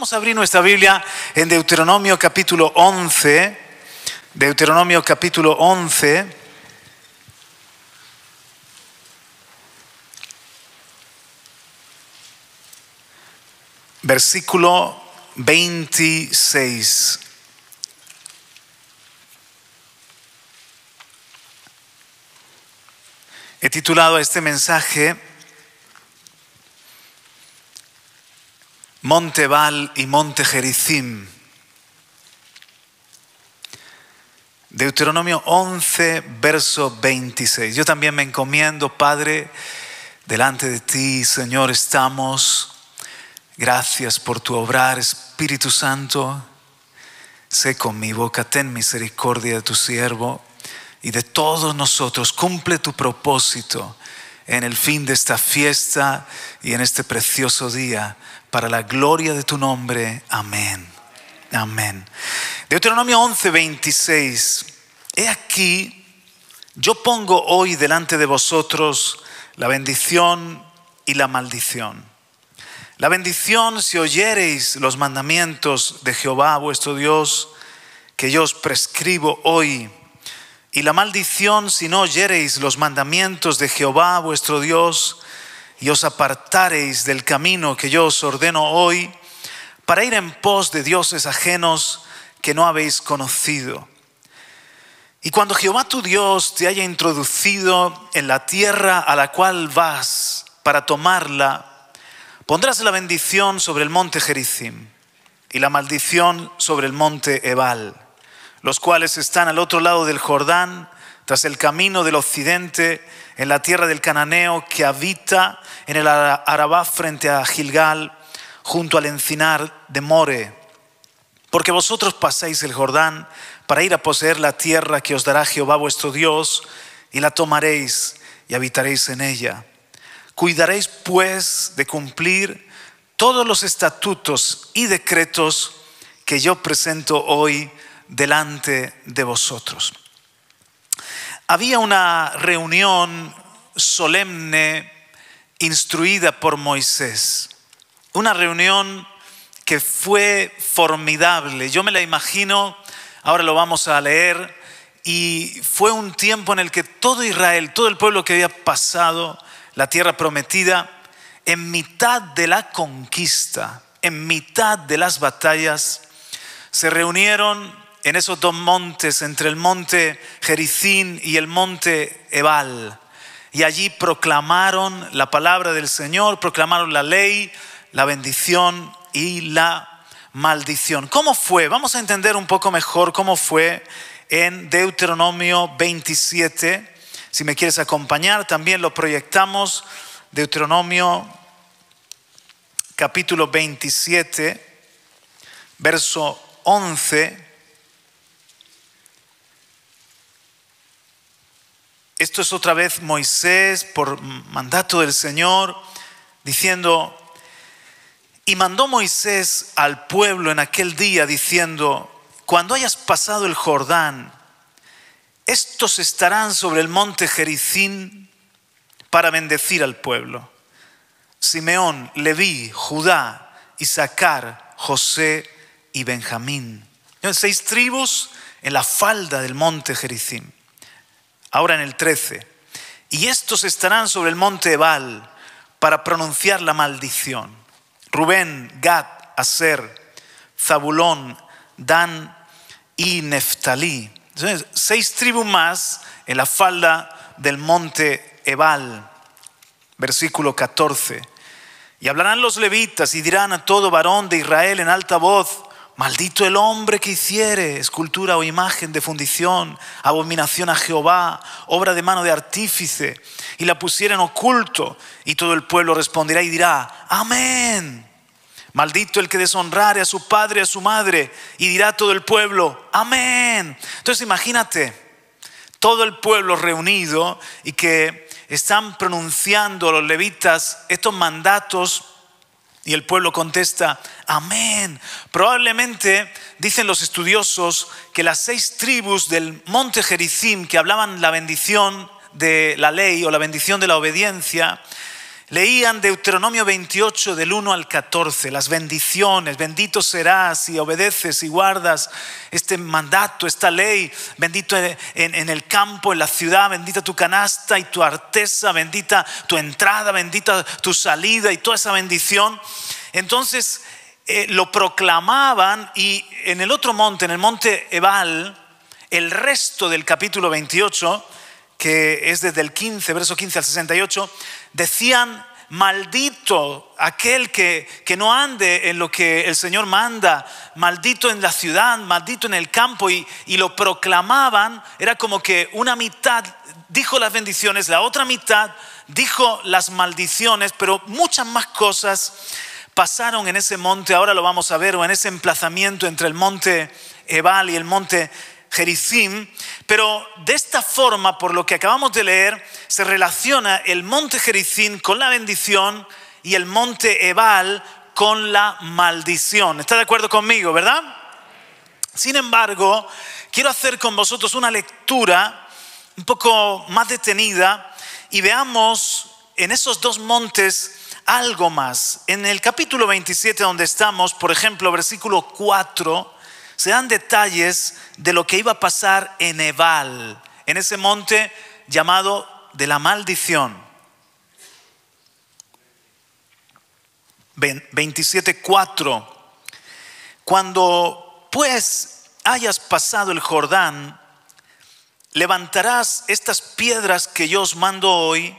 Vamos a abrir nuestra Biblia en Deuteronomio capítulo 11. Deuteronomio capítulo 11. Versículo 26. He titulado a este mensaje Monte Ebal y Monte Gerizim. Deuteronomio 11, verso 26. Yo también me encomiendo, Padre, delante de ti, Señor, estamos. Gracias por tu obrar, Espíritu Santo. Sé con mi boca, ten misericordia de tu siervo y de todos nosotros. Cumple tu propósito en el fin de esta fiesta y en este precioso día, para la gloria de tu nombre. Amén. Amén. Deuteronomio 11, 26. He aquí, yo pongo hoy delante de vosotros la bendición y la maldición. La bendición si oyereis los mandamientos de Jehová vuestro Dios, que yo os prescribo hoy. Y la maldición si no oyereis los mandamientos de Jehová vuestro Dios, y os apartareis del camino que yo os ordeno hoy, para ir en pos de dioses ajenos que no habéis conocido. Y cuando Jehová tu Dios te haya introducido en la tierra a la cual vas para tomarla, pondrás la bendición sobre el monte Gerizim y la maldición sobre el monte Ebal, los cuales están al otro lado del Jordán, tras el camino del occidente, en la tierra del cananeo que habita en el Arabá frente a Gilgal, junto al encinar de More. Porque vosotros pasáis el Jordán para ir a poseer la tierra que os dará Jehová vuestro Dios, y la tomaréis y habitaréis en ella. Cuidaréis pues de cumplir todos los estatutos y decretos que yo presento hoy delante de vosotros. Había una reunión solemne instruida por Moisés. Una reunión que fue formidable. Yo me la imagino, ahora lo vamos a leer, y fue un tiempo en el que todo Israel, todo el pueblo que había pasado la tierra prometida, en mitad de la conquista, en mitad de las batallas, se reunieron en esos dos montes, entre el monte Gerizim y el monte Ebal. Y allí proclamaron la palabra del Señor, proclamaron la ley, la bendición y la maldición. ¿Cómo fue? Vamos a entender un poco mejor cómo fue en Deuteronomio 27. Si me quieres acompañar, también lo proyectamos. Deuteronomio capítulo 27, verso 11. Esto es otra vez Moisés por mandato del Señor diciendo: y mandó Moisés al pueblo en aquel día diciendo: cuando hayas pasado el Jordán, estos estarán sobre el monte Gerizim para bendecir al pueblo: Simeón, Leví, Judá, Isaacar, José y Benjamín. 6 tribus en la falda del monte Gerizim. Ahora en el 13. Y estos estarán sobre el monte Ebal para pronunciar la maldición: Rubén, Gad, Aser, Zabulón, Dan y Neftalí. Entonces, 6 tribus más en la falda del monte Ebal. Versículo 14. Y hablarán los levitas y dirán a todo varón de Israel en alta voz: maldito el hombre que hiciere escultura o imagen de fundición, abominación a Jehová, obra de mano de artífice, y la pusiera en oculto. Y todo el pueblo responderá y dirá: amén. Maldito el que deshonrare a su padre y a su madre. Y dirá todo el pueblo: amén. Entonces imagínate todo el pueblo reunido y que están pronunciando los levitas estos mandatos. Y el pueblo contesta: amén. Probablemente, dicen los estudiosos, que las 6 tribus del monte Gerizim que hablaban la bendición de la ley o la bendición de la obediencia, leían Deuteronomio 28 del 1 al 14, las bendiciones. Bendito serás si obedeces y guardas este mandato, esta ley. Bendito en el campo, en la ciudad, bendita tu canasta y tu arteza, bendita tu entrada, bendita tu salida y toda esa bendición. Entonces lo proclamaban, y en el otro monte, en el monte Ebal, el resto del capítulo 28, que es desde el 15, verso 15 al 68, decían: maldito aquel que no ande en lo que el Señor manda, maldito en la ciudad, maldito en el campo, y lo proclamaban. Era como que una mitad dijo las bendiciones, la otra mitad dijo las maldiciones, pero muchas más cosas pasaron en ese monte. Ahora lo vamos a ver, o en ese emplazamiento entre el monte Ebal y el monte Gerizim. Pero de esta forma, por lo que acabamos de leer, se relaciona el monte Gerizim con la bendición y el monte Ebal con la maldición. ¿Está de acuerdo conmigo, verdad? Sin embargo, quiero hacer con vosotros una lectura un poco más detenida y veamos en esos dos montes algo más. En el capítulo 27 donde estamos, por ejemplo, versículo 4, se dan detalles de lo que iba a pasar en Ebal, en ese monte llamado de la maldición. 27:4. Cuando pues hayas pasado el Jordán, levantarás estas piedras que yo os mando hoy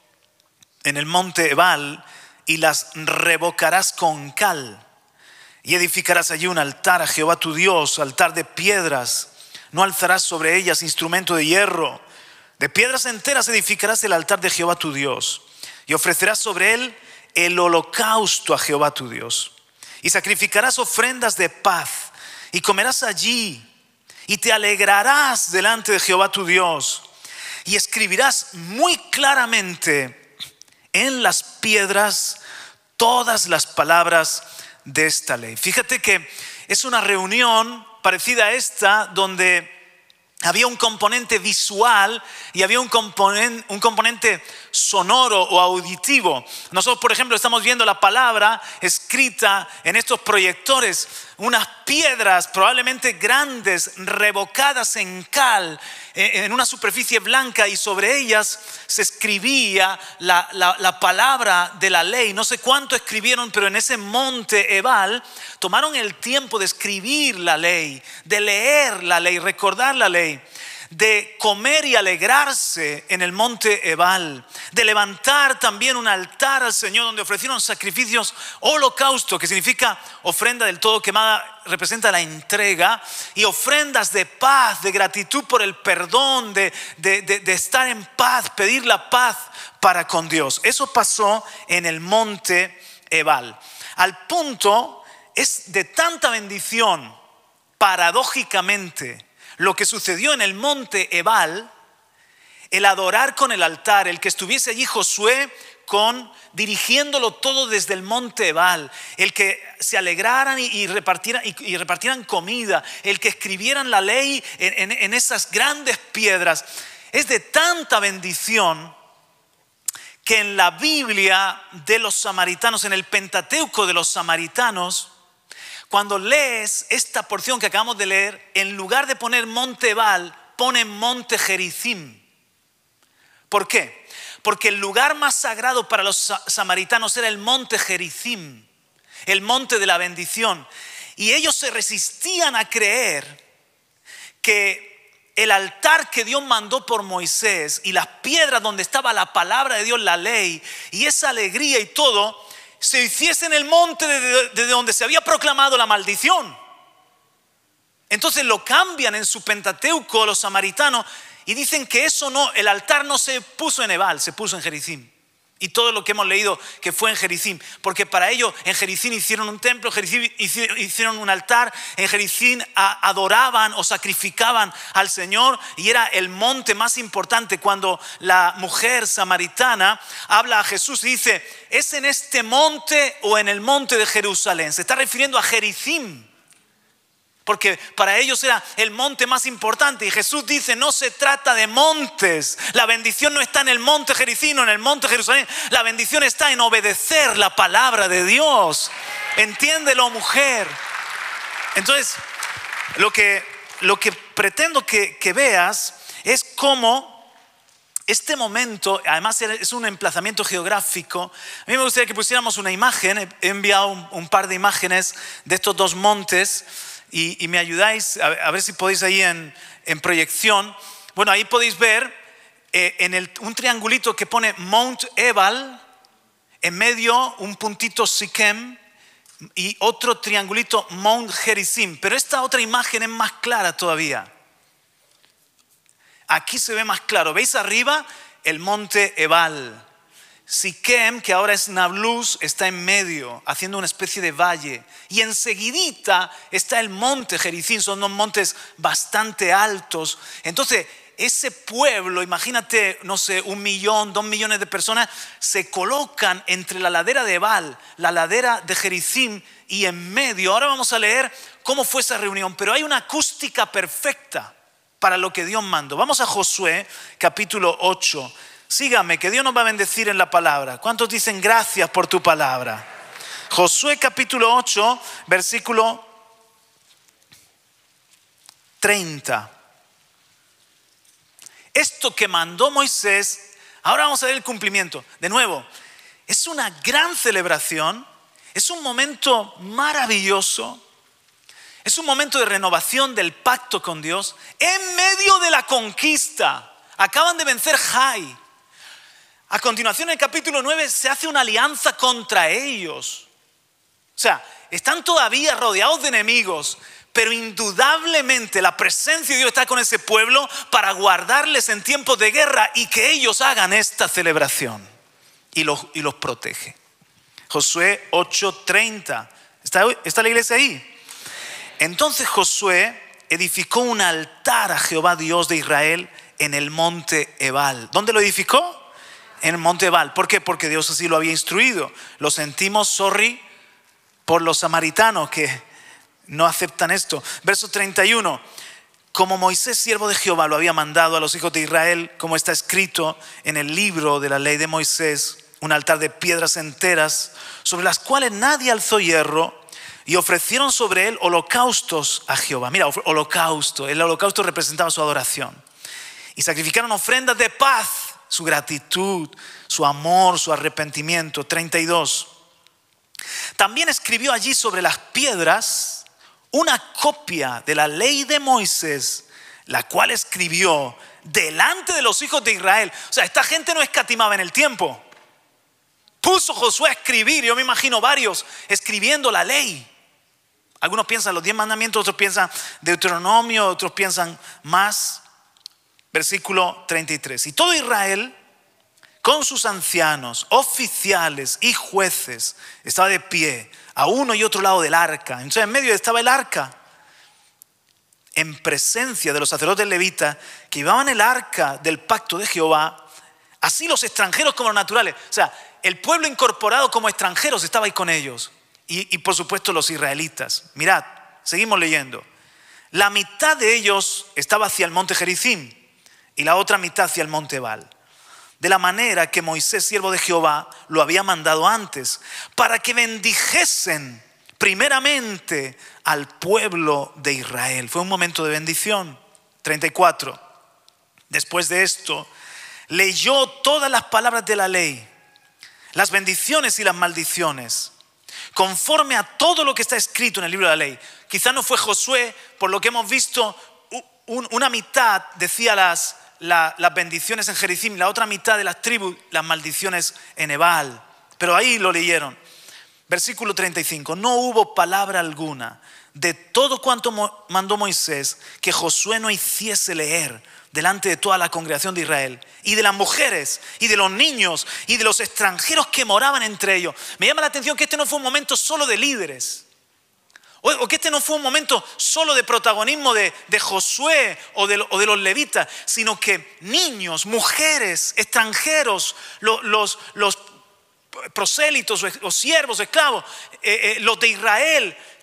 en el monte Ebal y las revocarás con cal. Y edificarás allí un altar a Jehová tu Dios, altar de piedras. No alzarás sobre ellas instrumento de hierro. De piedras enteras edificarás el altar de Jehová tu Dios. Y ofrecerás sobre él el holocausto a Jehová tu Dios. Y sacrificarás ofrendas de paz. Y comerás allí. Y te alegrarás delante de Jehová tu Dios. Y escribirás muy claramente en las piedras todas las palabras de esta ley. Fíjate que es una reunión parecida a esta donde había un componente visual y había un componente sonoro o auditivo. Nosotros, por ejemplo, estamos viendo la palabra escrita en estos proyectores, unas piedras probablemente grandes revocadas en cal en una superficie blanca, y sobre ellas se escribía la palabra de la ley. No sé cuánto escribieron, pero en ese monte Ebal tomaron el tiempo de escribir la ley, de leer la ley, recordar la ley, de comer y alegrarse en el monte Ebal, de levantar también un altar al Señor donde ofrecieron sacrificios, holocausto, que significa ofrenda del todo quemada, representa la entrega, y ofrendas de paz, de gratitud por el perdón, de estar en paz, pedir la paz para con Dios. Eso pasó en el monte Ebal. Al punto es de tanta bendición, paradójicamente, lo que sucedió en el monte Ebal, el adorar con el altar, el que estuviese allí Josué dirigiéndolo todo desde el monte Ebal, el que se alegraran y repartieran comida, el que escribieran la ley en esas grandes piedras, es de tanta bendición que en la Biblia de los samaritanos, en el Pentateuco de los samaritanos, cuando lees esta porción que acabamos de leer, en lugar de poner monte Ebal, ponen monte Gerizim. ¿Por qué? Porque el lugar más sagrado para los samaritanos era el monte Gerizim, el monte de la bendición. Y ellos se resistían a creer que el altar que Dios mandó por Moisés y las piedras donde estaba la palabra de Dios, la ley, y esa alegría y todo, se hiciese en el monte desde donde se había proclamado la maldición. Entonces lo cambian en su Pentateuco los samaritanos y dicen que eso no, el altar no se puso en Ebal, se puso en Gerizim. Y todo lo que hemos leído que fue en Gerizim, porque para ello en Gerizim hicieron un templo, en Gerizim hicieron un altar, en Gerizim adoraban o sacrificaban al Señor, y era el monte más importante. Cuando la mujer samaritana habla a Jesús y dice: ¿es en este monte o en el monte de Jerusalén? Se está refiriendo a Gerizim. porque para ellos era el monte más importante. Y Jesús dice, no se trata de montes. La bendición no está en el monte Gerizim, en el monte Jerusalén. La bendición está en obedecer la palabra de Dios. Entiéndelo, mujer. Entonces, lo que pretendo que veas es cómo este momento, además es un emplazamiento geográfico. A mí me gustaría que pusiéramos una imagen. He enviado un par de imágenes de estos dos montes y me ayudáis a ver si podéis ahí en proyección. Bueno, ahí podéis ver un triangulito que pone Mount Ebal, en medio un puntito Siquem y otro triangulito Mount Gerizim. Pero esta otra imagen es más clara todavía. Aquí se ve más claro. ¿Veis arriba? El monte Ebal. Siquem, que ahora es Nablus, está en medio, haciendo una especie de valle. Y enseguidita está el monte Gerizim. Son dos montes bastante altos. Entonces, ese pueblo, imagínate, no sé, 1 millón, 2 millones de personas, se colocan entre la ladera de Ebal, la ladera de Gerizim y en medio. Ahora vamos a leer cómo fue esa reunión. Pero hay una acústica perfecta para lo que Dios mandó. Vamos a Josué capítulo 8. Sígame, que Dios nos va a bendecir en la palabra. ¿Cuántos dicen gracias por tu palabra? Josué capítulo 8, versículo 30. Esto que mandó Moisés, ahora vamos a ver el cumplimiento. De nuevo, es una gran celebración, es un momento maravilloso. Es un momento de renovación del pacto con Dios en medio de la conquista. Acaban de vencer Jai. A continuación, en el capítulo 9 se hace una alianza contra ellos. O sea, están todavía rodeados de enemigos, pero indudablemente la presencia de Dios está con ese pueblo para guardarles en tiempos de guerra y que ellos hagan esta celebración y los protege. Josué 8:30. ¿Está la iglesia ahí? Entonces Josué edificó un altar a Jehová Dios de Israel en el monte Ebal. ¿Dónde lo edificó? En el monte Ebal. ¿Por qué? Porque Dios así lo había instruido. Lo sentimos, por los samaritanos que no aceptan esto. Verso 31. Como Moisés, siervo de Jehová, lo había mandado a los hijos de Israel, como está escrito en el libro de la ley de Moisés, un altar de piedras enteras, sobre las cuales nadie alzó hierro, y ofrecieron sobre él holocaustos a Jehová. Mira, holocausto. El holocausto representaba su adoración. Y sacrificaron ofrendas de paz, su gratitud, su amor, su arrepentimiento. 32. También escribió allí sobre las piedras una copia de la ley de Moisés, la cual escribió delante de los hijos de Israel. O sea, esta gente no escatimaba en el tiempo. Puso Josué a escribir, yo me imagino varios escribiendo la ley. Algunos piensan los 10 mandamientos, otros piensan Deuteronomio, otros piensan más. Versículo 33. Y todo Israel, con sus ancianos, oficiales y jueces, estaba de pie a uno y otro lado del arca. Entonces en medio estaba el arca, en presencia de los sacerdotes levitas que llevaban el arca del pacto de Jehová, así los extranjeros como los naturales. O sea, el pueblo incorporado como extranjeros estaba ahí con ellos. Y por supuesto los israelitas. Mirad, seguimos leyendo. La mitad de ellos estaba hacia el monte Gerizim y la otra mitad hacia el monte Ebal. De la manera que Moisés, siervo de Jehová, lo había mandado antes, para que bendijesen primeramente al pueblo de Israel. Fue un momento de bendición. 34. Después de esto, leyó todas las palabras de la ley, las bendiciones y las maldiciones, conforme a todo lo que está escrito en el libro de la ley. Quizás no fue Josué, por lo que hemos visto, una mitad decía las bendiciones en Gerizim, la otra mitad de las tribus, las maldiciones en Ebal. Pero ahí lo leyeron. Versículo 35. No hubo palabra alguna de todo cuanto mandó Moisés que Josué no hiciese leer delante de toda la congregación de Israel, y de las mujeres, y de los niños, y de los extranjeros que moraban entre ellos. Me llama la atención que este no fue un momento solo de líderes, o que este no fue un momento solo de protagonismo de Josué o de los levitas, sino que niños, mujeres, extranjeros, los prosélitos o siervos, esclavos, los de Israel,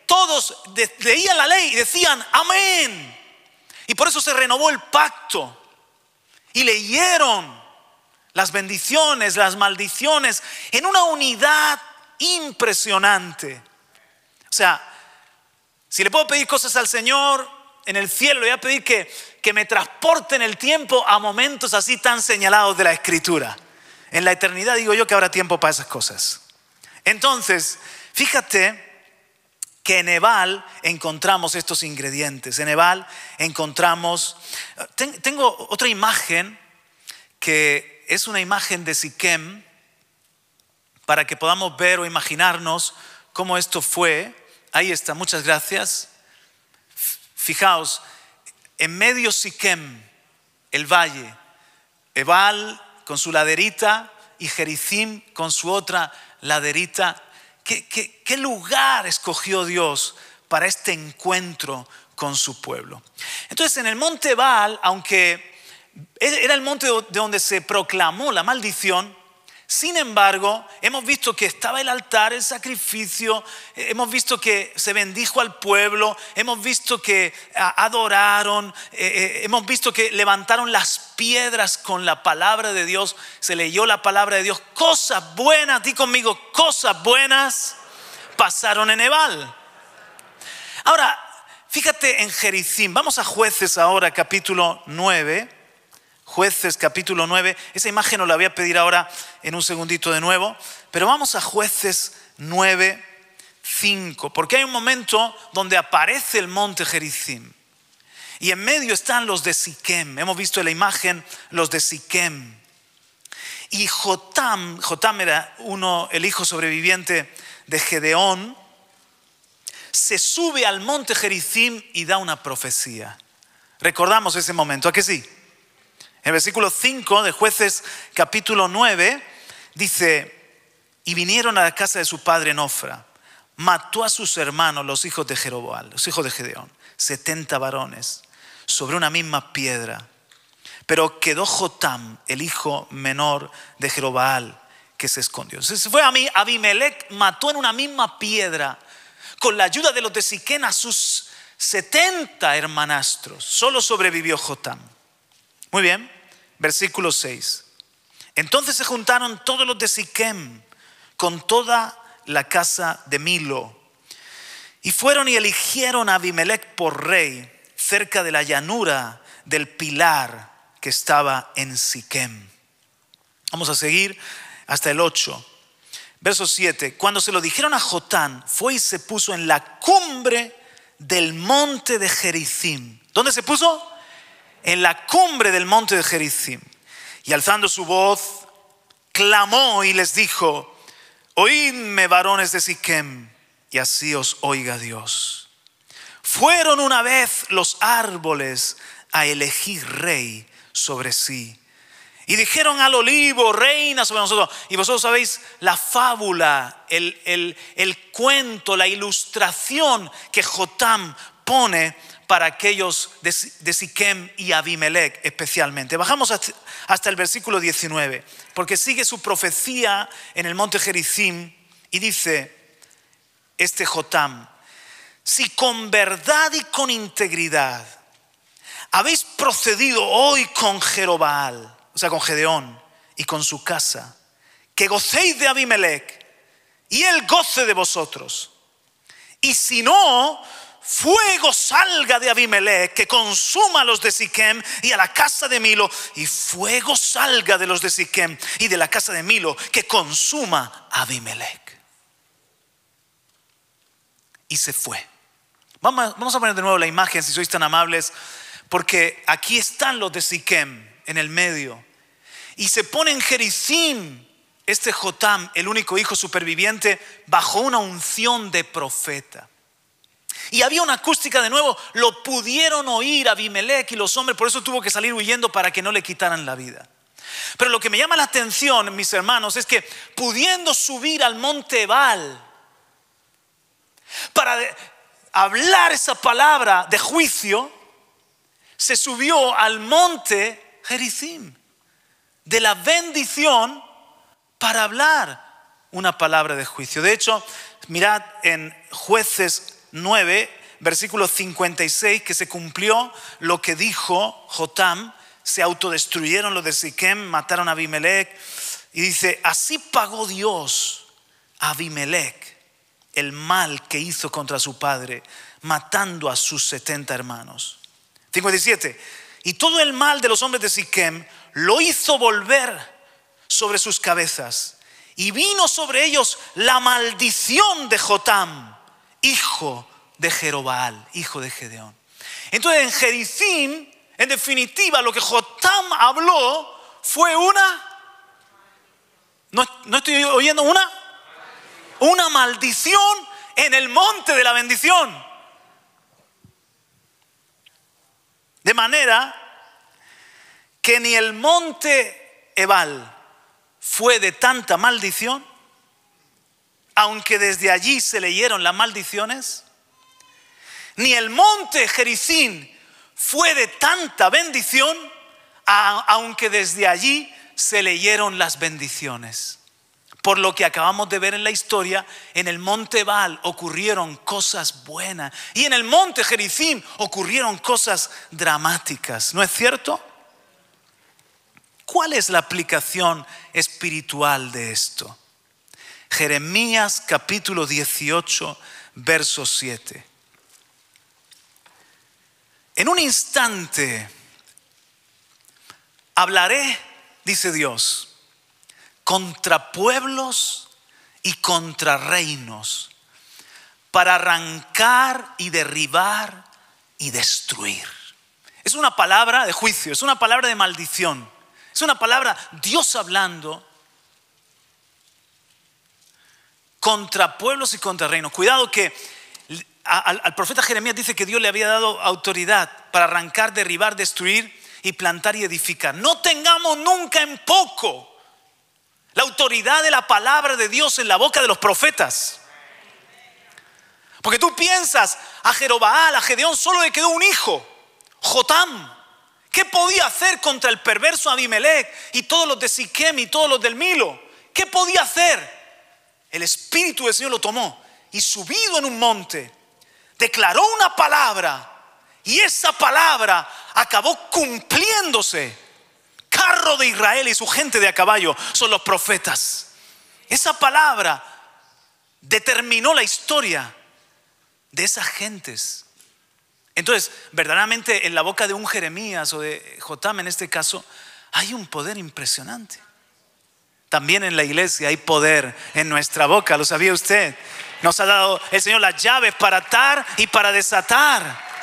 todos leían la ley y decían amén. Y por eso se renovó el pacto. Y leyeron las bendiciones, las maldiciones, en una unidad impresionante. O sea, si le puedo pedir cosas al Señor en el cielo, le voy a pedir que me transporte en el tiempo a momentos así tan señalados de la Escritura. En la eternidad digo yo que habrá tiempo para esas cosas. Entonces, fíjate que en Ebal encontramos estos ingredientes. En Ebal encontramos... Tengo otra imagen que es una imagen de Siquem para que podamos ver o imaginarnos cómo esto fue. Ahí está, muchas gracias. Fijaos, en medio Siquem, el valle, Ebal con su laderita y Jericim con su otra laderita. ¿Qué lugar escogió Dios para este encuentro con su pueblo? Entonces en el monte Ebal, aunque era el monte de donde se proclamó la maldición, sin embargo, hemos visto que estaba el altar, el sacrificio, hemos visto que se bendijo al pueblo, hemos visto que adoraron, hemos visto que levantaron las piedras con la palabra de Dios, se leyó la palabra de Dios. Cosas buenas, di conmigo, cosas buenas pasaron en Ebal. Ahora, fíjate en Jericim, vamos a Jueces ahora, capítulo 9. Jueces capítulo 9, esa imagen os la voy a pedir ahora en un segundito de nuevo, pero vamos a Jueces 9, 5, porque hay un momento donde aparece el monte Jericim y en medio están los de Siquem. Hemos visto en la imagen los de Siquem. Y Jotam era el hijo sobreviviente de Gedeón, se sube al monte Jericim y da una profecía. Recordamos ese momento, ¿a que sí? En el versículo 5 de Jueces capítulo 9 dice: y vinieron a la casa de su padre en Ofra, mató a sus hermanos, los hijos de Jeroboam, los hijos de Gedeón, 70 varones, sobre una misma piedra. Pero quedó Jotam, el hijo menor de Jeroboam, que se escondió. Entonces fue Abimelec, mató en una misma piedra, con la ayuda de los de Siquem, a sus 70 hermanastros. Solo sobrevivió Jotam. Muy bien, versículo 6. Entonces se juntaron todos los de Siquem con toda la casa de Milo y fueron y eligieron a Abimelec por rey cerca de la llanura del pilar que estaba en Siquem. Vamos a seguir hasta el 8. Verso 7. Cuando se lo dijeron a Jotam, fue y se puso en la cumbre del monte de Jericim. ¿Dónde se puso? En la cumbre del monte de Jericim. Y alzando su voz, clamó y les dijo: oídme, varones de Siquem, y así os oiga Dios. Fueron una vez los árboles a elegir rey sobre sí. Y dijeron al olivo: reina sobre nosotros. Y vosotros sabéis la fábula, el cuento, la ilustración que Jotam pone para aquellos de Siquem y Abimelec especialmente. Bajamos hasta el versículo 19, porque sigue su profecía en el monte Jericim y dice este Jotam: si con verdad y con integridad habéis procedido hoy con Jeroboam, o sea, con Gedeón y con su casa, que gocéis de Abimelec y él goce de vosotros. Y si no, fuego salga de Abimelec que consuma a los de Siquem y a la casa de Milo, y fuego salga de los de Siquem y de la casa de Milo que consuma a Abimelec. Y se fue. Vamos a poner de nuevo la imagen, si sois tan amables, porque aquí están los de Siquem en el medio y se pone en Jericim este Jotam, el único hijo superviviente, bajo una unción de profeta. Y había una acústica de nuevo, lo pudieron oír Abimelec y los hombres, por eso tuvo que salir huyendo para que no le quitaran la vida. Pero lo que me llama la atención, mis hermanos, es que pudiendo subir al monte Ebal para hablar esa palabra de juicio, se subió al monte Jericim de la bendición para hablar una palabra de juicio. De hecho, mirad en Jueces 9, versículo 56, que se cumplió lo que dijo Jotam. Se autodestruyeron los de Siquem, mataron a Abimelech. Y dice, así pagó Dios a Abimelech el mal que hizo contra su padre, matando a sus 70 hermanos. 57. Y todo el mal de los hombres de Siquem lo hizo volver sobre sus cabezas. Y vino sobre ellos la maldición de Jotam, hijo de Jerobaal, hijo de Gedeón. Entonces en Gerizim, en definitiva, lo que Jotam habló fue no estoy oyendo una maldición en el monte de la bendición. De manera que ni el monte Ebal fue de tanta maldición, aunque desde allí se leyeron las maldiciones, ni el monte Gerizim fue de tanta bendición, aunque desde allí se leyeron las bendiciones. Por lo que acabamos de ver en la historia, en el monte Ebal ocurrieron cosas buenas y en el monte Gerizim ocurrieron cosas dramáticas. ¿No es cierto? ¿Cuál es la aplicación espiritual de esto? Jeremías capítulo 18, verso 7. En un instante hablaré, dice Dios, contra pueblos y contra reinos, para arrancar y derribar y destruir. Es una palabra de juicio, es una palabra de maldición, es una palabra Dios hablando contra pueblos y contra reinos. Cuidado que al profeta Jeremías dice que Dios le había dado autoridad para arrancar, derribar, destruir y plantar y edificar. No tengamos nunca en poco la autoridad de la palabra de Dios en la boca de los profetas. Porque tú piensas, a Jerobaal, a Gedeón solo le quedó un hijo, Jotam. ¿Qué podía hacer contra el perverso Abimelech y todos los de Siquem y todos los del Milo? ¿Qué podía hacer? El Espíritu del Señor lo tomó y, subido en un monte, declaró una palabra, y esa palabra acabó cumpliéndose. Carro de Israel y su gente de a caballo son los profetas. Esa palabra determinó la historia de esas gentes. Entonces, verdaderamente en la boca de un Jeremías o de Jotam en este caso, hay un poder impresionante. También en la iglesia hay poder en nuestra boca, ¿lo sabía usted? Nos ha dado el Señor las llaves para atar y para desatar.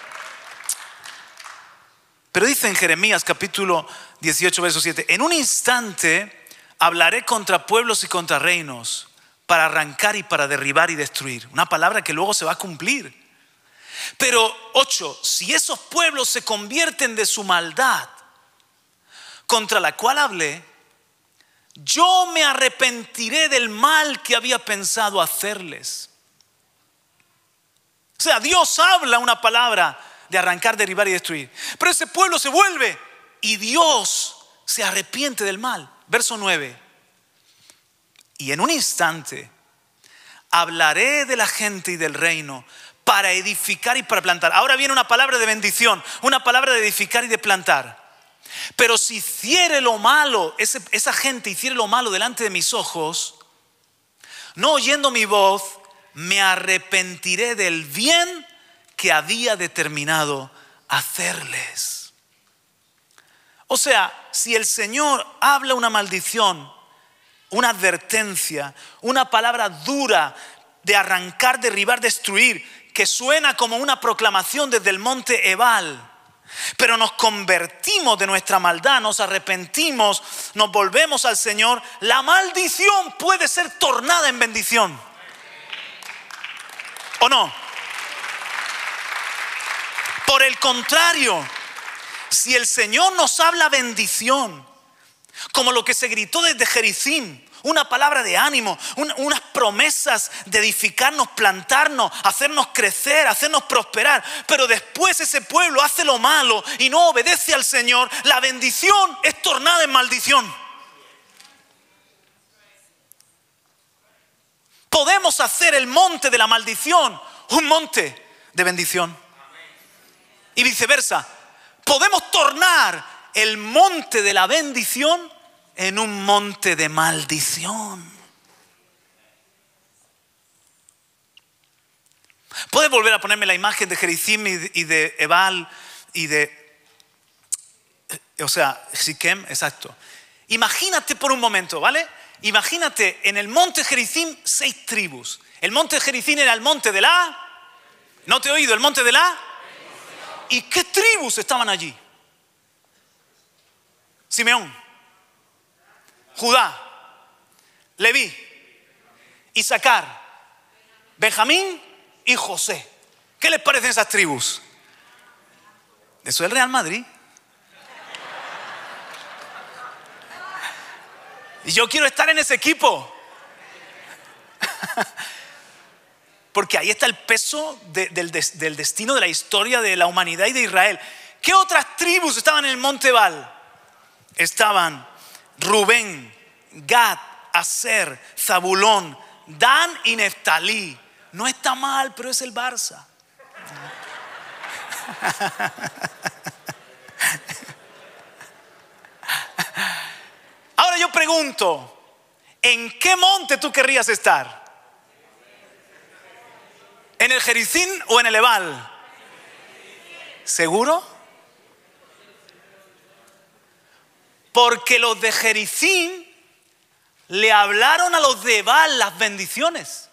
Pero dice en Jeremías capítulo 18, verso 7, en un instante hablaré contra pueblos y contra reinos, para arrancar y para derribar y destruir. Una palabra que luego se va a cumplir. Pero 8, si esos pueblos se convierten de su maldad contra la cual hablé, yo me arrepentiré del mal que había pensado hacerles. O sea, Dios habla una palabra de arrancar, derribar y destruir, pero ese pueblo se vuelve y Dios se arrepiente del mal. Verso 9. Y en un instante hablaré de la gente y del reino para edificar y para plantar. Ahora viene una palabra de bendición, una palabra de edificar y de plantar. Pero si hiciere lo malo, esa gente hiciere lo malo delante de mis ojos, no oyendo mi voz, me arrepentiré del bien que había determinado hacerles. O sea, si el Señor habla una maldición, una advertencia, una palabra dura de arrancar, derribar, destruir, que suena como una proclamación desde el monte Ebal, pero nos convertimos de nuestra maldad, nos arrepentimos, nos volvemos al Señor, la maldición puede ser tornada en bendición. ¿O no? Por el contrario, si el Señor nos habla bendición, como lo que se gritó desde Gerizim, una palabra de ánimo, unas promesas de edificarnos, plantarnos, hacernos crecer, hacernos prosperar, pero después ese pueblo hace lo malo y no obedece al Señor, la bendición es tornada en maldición. Podemos hacer el monte de la maldición un monte de bendición. Y viceversa, podemos tornar el monte de la bendición en un monte de maldición. ¿Puedes volver a ponerme la imagen de Gerizim y de Ebal y de, Siquem? Exacto. Imagínate por un momento, ¿vale? Imagínate en el monte Gerizim 6 tribus. El monte Gerizim era el monte de la... ¿No te he oído? El monte de la... ¿Y qué tribus estaban allí? Simeón, Judá, Leví, Isaacar, Benjamín y José. ¿Qué les parecen esas tribus? Eso es el Real Madrid. Y yo quiero estar en ese equipo. Porque ahí está el peso del destino de la historia de la humanidad y de Israel. ¿Qué otras tribus estaban en el monte Ebal? Estaban Rubén, Gad, Aser, Zabulón, Dan y Neftalí. No está mal, pero es el Barça. Ahora yo pregunto, ¿en qué monte tú querrías estar? ¿En el Gerizim o en el Ebal? ¿Seguro? Porque los de Gerizim le hablaron a los de Ebal las bendiciones.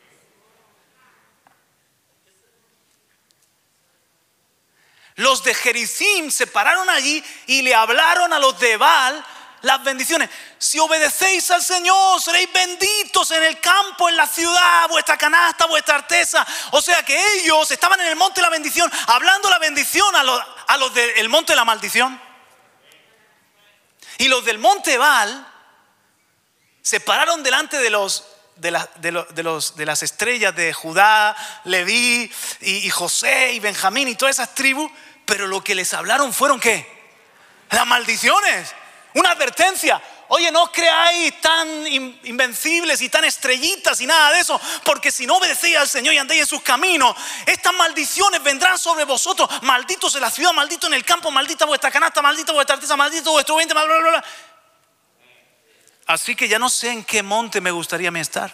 Los de Gerizim se pararon allí y le hablaron a los de Ebal las bendiciones. Si obedecéis al Señor, seréis benditos en el campo, en la ciudad, vuestra canasta, vuestra arteza. O sea que ellos estaban en el monte de la bendición, hablando la bendición a los del monte de la maldición. Y los del monte Ebal se pararon delante de las estrellas de Judá, Leví y José y Benjamín y todas esas tribus. Pero lo que les hablaron fueron ¿qué? Las maldiciones. Una advertencia. Oye, no os creáis tan invencibles y tan estrellitas y nada de eso, porque si no obedecéis al Señor y andéis en sus caminos, estas maldiciones vendrán sobre vosotros. Malditos en la ciudad, malditos en el campo, maldita vuestra canasta, maldita vuestra arteza, maldito vuestro vientre, bla, bla, bla. Así que ya no sé en qué monte me gustaría a mí estar.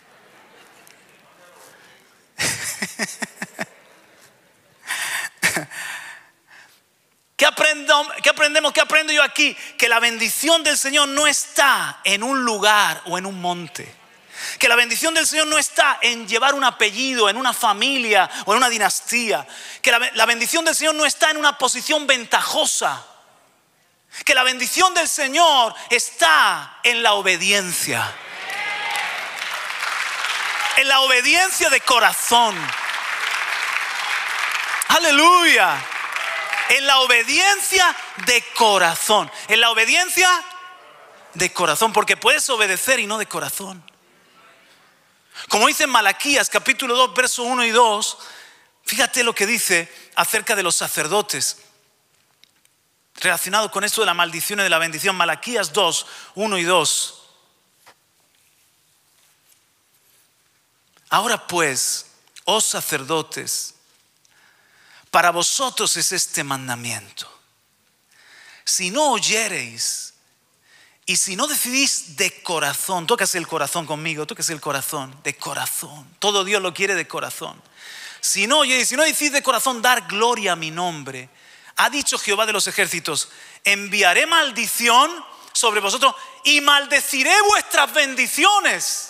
¿Qué aprendemos? ¿Qué aprendo yo aquí? Que la bendición del Señor no está en un lugar o en un monte. Que la bendición del Señor no está en llevar un apellido, en una familia o en una dinastía. Que la bendición del Señor no está en una posición ventajosa. Que la bendición del Señor está en la obediencia. En la obediencia de corazón. Aleluya. En la obediencia de corazón. En la obediencia de corazón. Porque puedes obedecer y no de corazón. Como dice en Malaquías capítulo 2 verso 1 y 2. Fíjate lo que dice acerca de los sacerdotes, relacionado con esto de la maldición y de la bendición. Malaquías 2, 1 y 2. Ahora pues, oh sacerdotes, para vosotros es este mandamiento: si no oyereis y si no decidís de corazón, tócase el corazón conmigo, tócase el corazón, de corazón. Todo Dios lo quiere de corazón. Si no oyereis, si no decidís de corazón dar gloria a mi nombre, ha dicho Jehová de los ejércitos: enviaré maldición sobre vosotros y maldeciré vuestras bendiciones.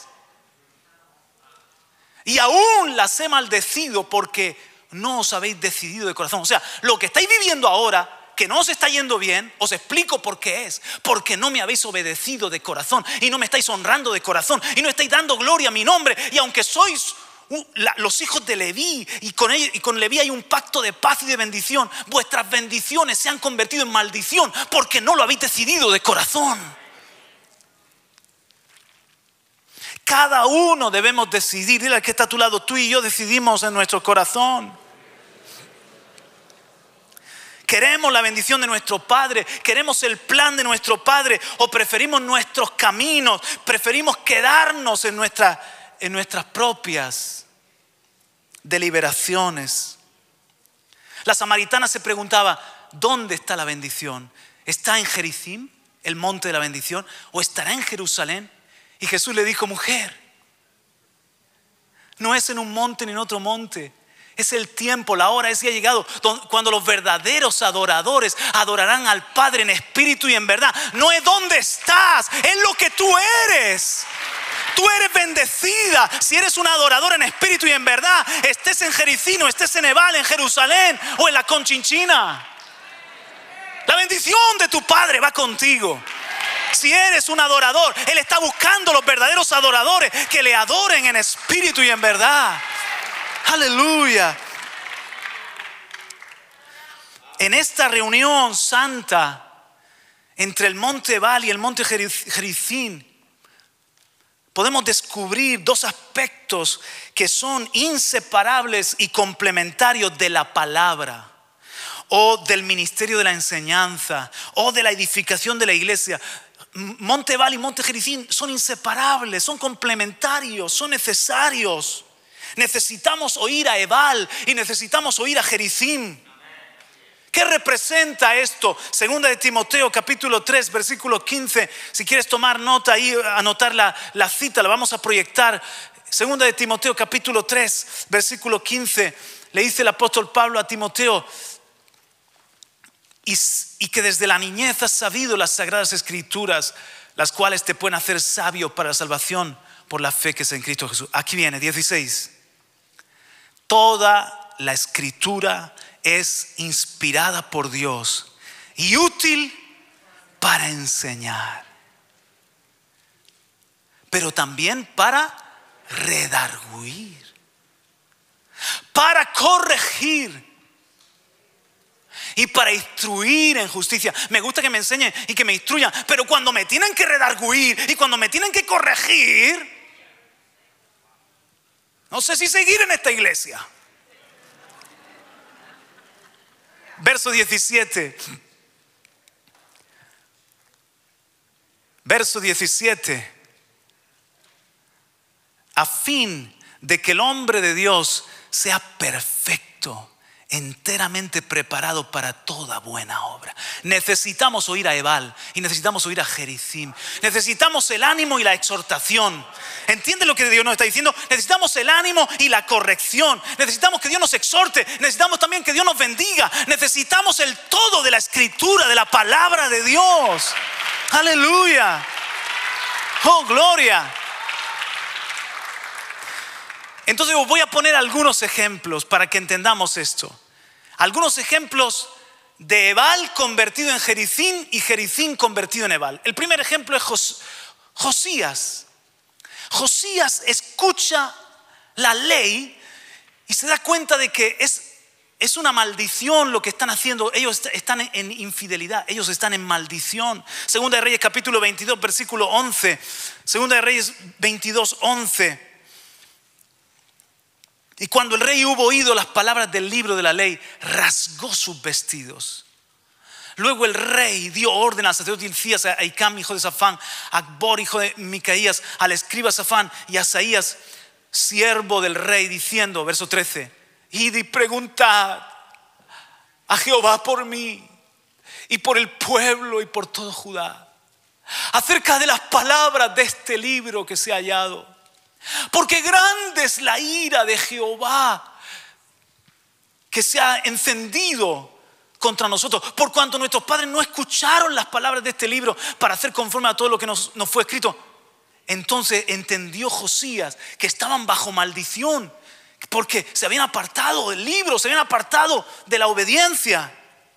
Y aún las he maldecido porque no os habéis decidido de corazón. O sea, lo que estáis viviendo ahora, que no os está yendo bien, os explico por qué es. Porque no me habéis obedecido de corazón y no me estáis honrando de corazón y no estáis dando gloria a mi nombre. Y aunque sois los hijos de Leví y con Leví hay un pacto de paz y de bendición, vuestras bendiciones se han convertido en maldición porque no lo habéis decidido de corazón. Cada uno debemos decidir. Dile al que está a tu lado: tú y yo decidimos en nuestro corazón. ¿Queremos la bendición de nuestro Padre? ¿Queremos el plan de nuestro Padre? ¿O preferimos nuestros caminos? ¿Preferimos quedarnos en nuestras propias deliberaciones. La samaritana se preguntaba, ¿dónde está la bendición? ¿Está en Gerizim, el monte de la bendición? ¿O estará en Jerusalén? Y Jesús le dijo, mujer, no es en un monte ni en otro monte. Es el tiempo, la hora, ese ha llegado cuando los verdaderos adoradores adorarán al Padre en espíritu y en verdad. No es dónde estás, es lo que tú eres. Tú eres bendecida si eres una adoradora en espíritu y en verdad. Estés en Jericino, estés en Ebal, en Jerusalén o en la Conchinchina. La bendición de tu Padre va contigo. Si eres un adorador, Él está buscando los verdaderos adoradores que le adoren en espíritu y en verdad. Aleluya. En esta reunión santa entre el monte Ebal y el monte Gerizim podemos descubrir dos aspectos que son inseparables y complementarios de la palabra, o del ministerio de la enseñanza, o de la edificación de la iglesia. Monte Ebal y monte Gerizim son inseparables, son complementarios, son necesarios. Necesitamos oír a Ebal y necesitamos oír a Gerizim. ¿Qué representa esto? Segunda de Timoteo capítulo 3 versículo 15. Si quieres tomar nota ahí, anotar la cita, la vamos a proyectar. Segunda de Timoteo capítulo 3 versículo 15. Le dice el apóstol Pablo a Timoteo, y que desde la niñez has sabido las sagradas escrituras, las cuales te pueden hacer sabio para la salvación por la fe que es en Cristo Jesús. Aquí viene 16. Toda la escritura es inspirada por Dios y útil para enseñar, pero también para redarguir, para corregir y para instruir en justicia. Me gusta que me enseñen y que me instruyan, pero cuando me tienen que redarguir y cuando me tienen que corregir, no sé si seguir en esta iglesia. Verso 17. Verso 17. A fin de que el hombre de Dios sea perfecto, enteramente preparado para toda buena obra. Necesitamos oír a Ebal y necesitamos oír a Gerizim. Necesitamos el ánimo y la exhortación. ¿Entiende lo que Dios nos está diciendo? Necesitamos el ánimo y la corrección. Necesitamos que Dios nos exhorte. Necesitamos también que Dios nos bendiga. Necesitamos el todo de la escritura, de la palabra de Dios. Aleluya. Oh, gloria. Entonces os voy a poner algunos ejemplos para que entendamos esto. Algunos ejemplos de Ebal convertido en Gerizim y Gerizim convertido en Ebal. El primer ejemplo es Josías. Josías escucha la ley y se da cuenta de que es una maldición lo que están haciendo. Ellos están en infidelidad, ellos están en maldición. Segunda de Reyes capítulo 22 versículo 11. Segunda de Reyes 22, 11. Y cuando el rey hubo oído las palabras del libro de la ley, rasgó sus vestidos. Luego el rey dio orden al sacerdote Hilcías, a Ahicam, hijo de Safán, a Acbor, hijo de Micaías, al escriba Safán y a Asaías, siervo del rey, diciendo, verso 13, id y preguntad a Jehová por mí y por el pueblo y por todo Judá, acerca de las palabras de este libro que se ha hallado. Porque grande es la ira de Jehová que se ha encendido contra nosotros, por cuanto nuestros padres no escucharon las palabras de este libro para hacer conforme a todo lo que nos fue escrito. Entonces entendió Josías que estaban bajo maldición porque se habían apartado del libro, se habían apartado de la obediencia.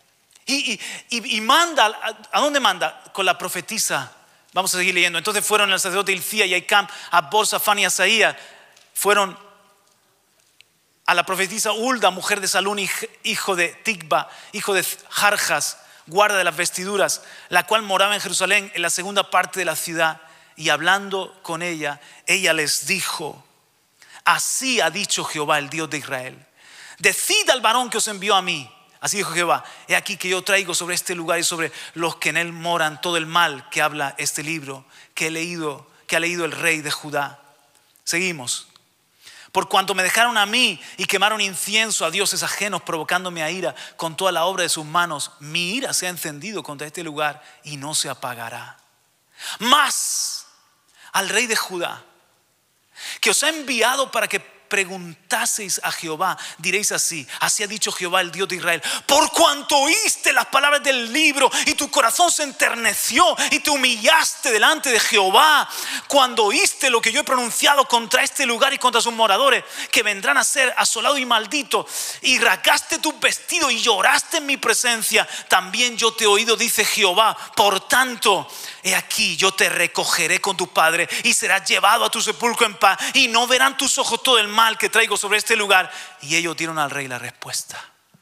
Y manda, ¿a dónde manda? Con la profetisa. Vamos a seguir leyendo. Entonces fueron el sacerdote Hilcías y Ahicam, Acbor, Safán y Asaías. Fueron a la profetisa Hulda, mujer de Salún, hijo de Ticba, hijo de Jarjas, guarda de las vestiduras, la cual moraba en Jerusalén, en la segunda parte de la ciudad. Y hablando con ella, ella les dijo: así ha dicho Jehová, el Dios de Israel, decid al varón que os envió a mí. Así dijo Jehová: he aquí que yo traigo sobre este lugar y sobre los que en él moran todo el mal que habla este libro que ha leído el rey de Judá. Seguimos. Por cuanto me dejaron a mí y quemaron incienso a dioses ajenos, provocándome a ira con toda la obra de sus manos, mi ira se ha encendido contra este lugar y no se apagará. Mas al rey de Judá, que os ha enviado para que preguntaseis a Jehová, diréis así: así ha dicho Jehová, el Dios de Israel, por cuanto oíste las palabras del libro y tu corazón se enterneció y te humillaste delante de Jehová, cuando oíste lo que yo he pronunciado contra este lugar y contra sus moradores, que vendrán a ser asolados y malditos, y rasgaste tus vestidos y lloraste en mi presencia, también yo te he oído, dice Jehová. Por tanto, he aquí, yo te recogeré con tu padre y serás llevado a tu sepulcro en paz, y no verán tus ojos todo el mal que traigo sobre este lugar. Y ellos dieron al rey la respuesta.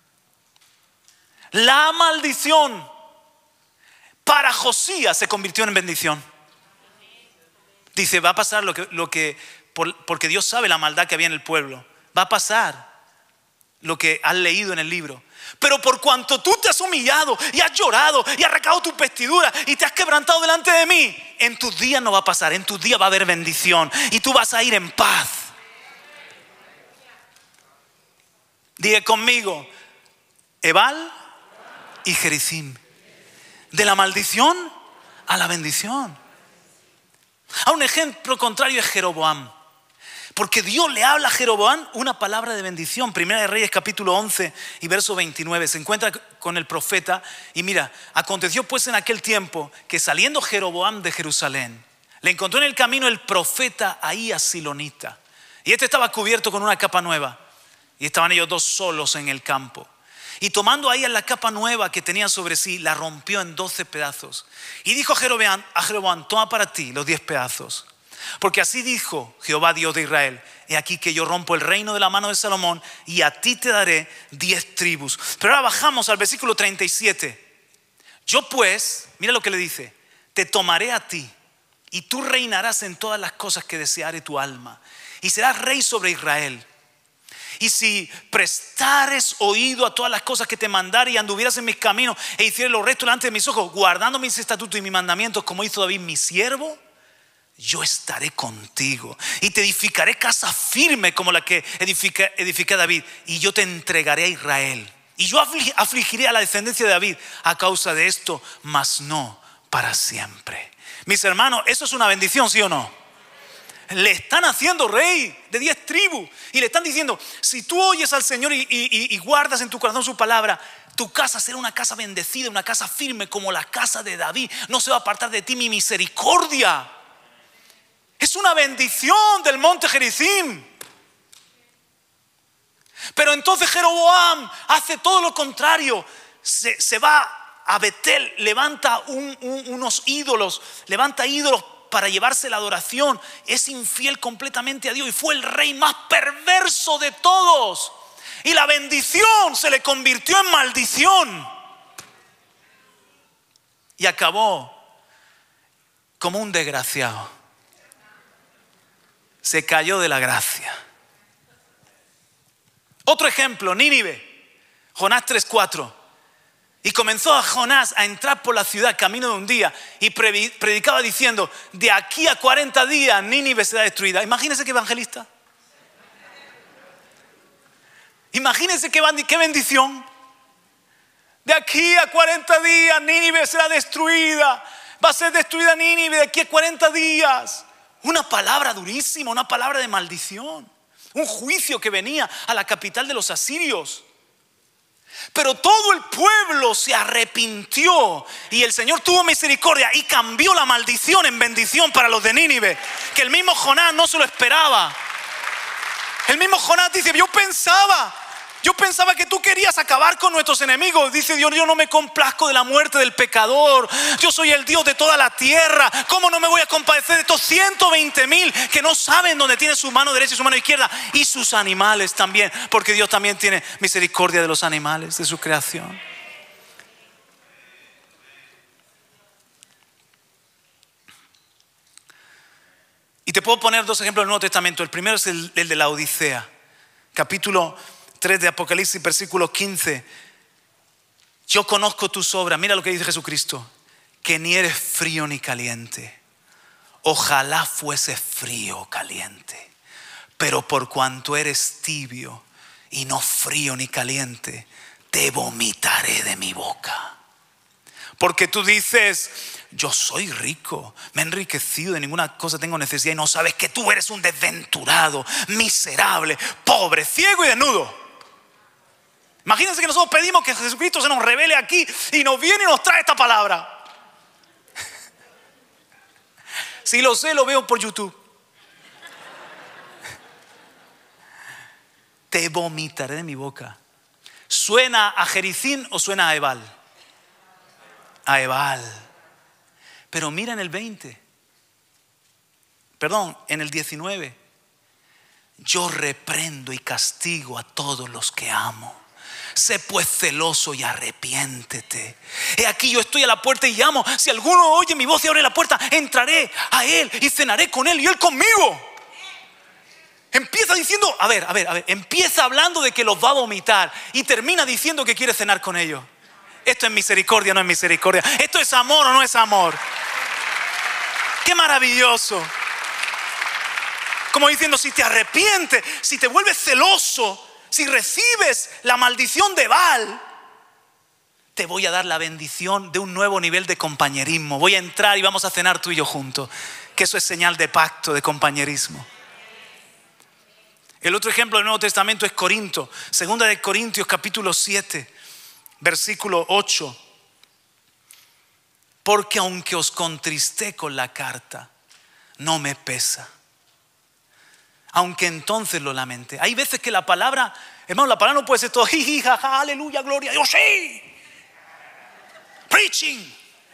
La maldición para Josías se convirtió en bendición. Dice, va a pasar porque Dios sabe la maldad que había en el pueblo. Va a pasar lo que has leído en el libro. Pero por cuanto tú te has humillado y has llorado y has arrancado tus vestiduras y te has quebrantado delante de mí, en tus días no va a pasar, en tus días va a haber bendición y tú vas a ir en paz. Diga conmigo, Ebal y Jericim, de la maldición a la bendición. A un ejemplo contrario es Jeroboam. Porque Dios le habla a Jeroboam una palabra de bendición. Primera de Reyes capítulo 11 y verso 29. Se encuentra con el profeta y mira, aconteció pues en aquel tiempo que saliendo Jeroboam de Jerusalén, le encontró en el camino el profeta Ahías silonita. Y este estaba cubierto con una capa nueva. Y estaban ellos dos solos en el campo. Y tomando Ahías la capa nueva que tenía sobre sí, la rompió en 12 pedazos. Y dijo a Jeroboam, toma para ti los 10 pedazos. Porque así dijo Jehová Dios de Israel: he aquí que yo rompo el reino de la mano de Salomón y a ti te daré 10 tribus. Pero ahora bajamos al versículo 37. Yo pues, mira lo que le dice: te tomaré a ti y tú reinarás en todas las cosas que deseare tu alma y serás rey sobre Israel. Y si prestares oído a todas las cosas que te mandare y anduvieras en mis caminos e hicieres lo recto delante de mis ojos, guardando mis estatutos y mis mandamientos como hizo David mi siervo, yo estaré contigo y te edificaré casa firme como la que edifiqué a David, y yo te entregaré a Israel. Y yo afligiré a la descendencia de David a causa de esto, mas no para siempre. Mis hermanos, ¿eso es una bendición, sí o no? Le están haciendo rey de 10 tribus y le están diciendo: si tú oyes al Señor y guardas en tu corazón su palabra, tu casa será una casa bendecida, una casa firme como la casa de David. No se va a apartar de ti mi misericordia. Es una bendición del monte Gerizim. Pero entonces Jeroboam hace todo lo contrario. Se va a Betel, levanta unos ídolos, levanta ídolos para llevarse la adoración. Es infiel completamente a Dios y fue el rey más perverso de todos. Y la bendición se le convirtió en maldición. Y acabó como un desgraciado. Se cayó de la gracia. Otro ejemplo, Nínive, Jonás 3:4. Y comenzó a Jonás a entrar por la ciudad camino de un día y predicaba diciendo: de aquí a 40 días Nínive será destruida. Imagínense qué evangelista. Imagínense qué bendición. De aquí a 40 días Nínive será destruida. Va a ser destruida Nínive de aquí a 40 días. Una palabra durísima, una palabra de maldición. Un juicio que venía a la capital de los asirios. Pero todo el pueblo se arrepintió y el Señor tuvo misericordia y cambió la maldición en bendición para los de Nínive, que el mismo Jonás no se lo esperaba. El mismo Jonás dice: yo pensaba que tú querías acabar con nuestros enemigos. Dice Dios: yo no me complazco de la muerte del pecador. Yo soy el Dios de toda la tierra. ¿Cómo no me voy a compadecer de estos 120,000 que no saben dónde tiene su mano derecha y su mano izquierda? Y sus animales también, porque Dios también tiene misericordia de los animales, de su creación. Y te puedo poner 2 ejemplos del Nuevo Testamento. El primero es el de la Odisea, capítulo 3 de Apocalipsis, versículo 15. Yo conozco tus obras. Mira lo que dice Jesucristo: que ni eres frío ni caliente. Ojalá fuese frío o caliente. Pero por cuanto eres tibio y no frío ni caliente, te vomitaré de mi boca. Porque tú dices, yo soy rico, me he enriquecido, de ninguna cosa tengo necesidad, y no sabes que tú eres un desventurado, miserable, pobre, ciego y desnudo. Imagínense que nosotros pedimos que Jesucristo se nos revele aquí y nos viene y nos trae esta palabra. Si lo sé, lo veo por YouTube. Te vomitaré de mi boca. ¿Suena a Jericín o suena a Ebal? A Ebal. Pero mira en el 20. Perdón, en el 19. Yo reprendo y castigo a todos los que amo. Sé pues celoso y arrepiéntete. He aquí yo estoy a la puerta y llamo. Si alguno oye mi voz y abre la puerta, entraré a él y cenaré con él y él conmigo. Empieza diciendo, a ver, empieza hablando de que los va a vomitar y termina diciendo que quiere cenar con ellos. Esto es misericordia, no es misericordia. Esto es amor o no es amor. Qué maravilloso. Como diciendo, si te arrepientes, si te vuelves celoso, si recibes la maldición de Baal, te voy a dar la bendición de un nuevo nivel de compañerismo. Voy a entrar y vamos a cenar tú y yo juntos. Que eso es señal de pacto, de compañerismo. El otro ejemplo del Nuevo Testamento es Corinto. Segunda de Corintios capítulo 7, versículo 8. Porque aunque os contristé con la carta, no me pesa. Aunque entonces lo lamenté. Hay veces que la palabra, hermano, la palabra no puede ser todo jiji, jaja, aleluya, gloria a Dios, sí. Preaching.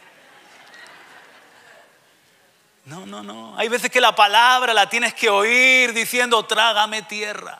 No. Hay veces que la palabra la tienes que oír diciendo, trágame tierra.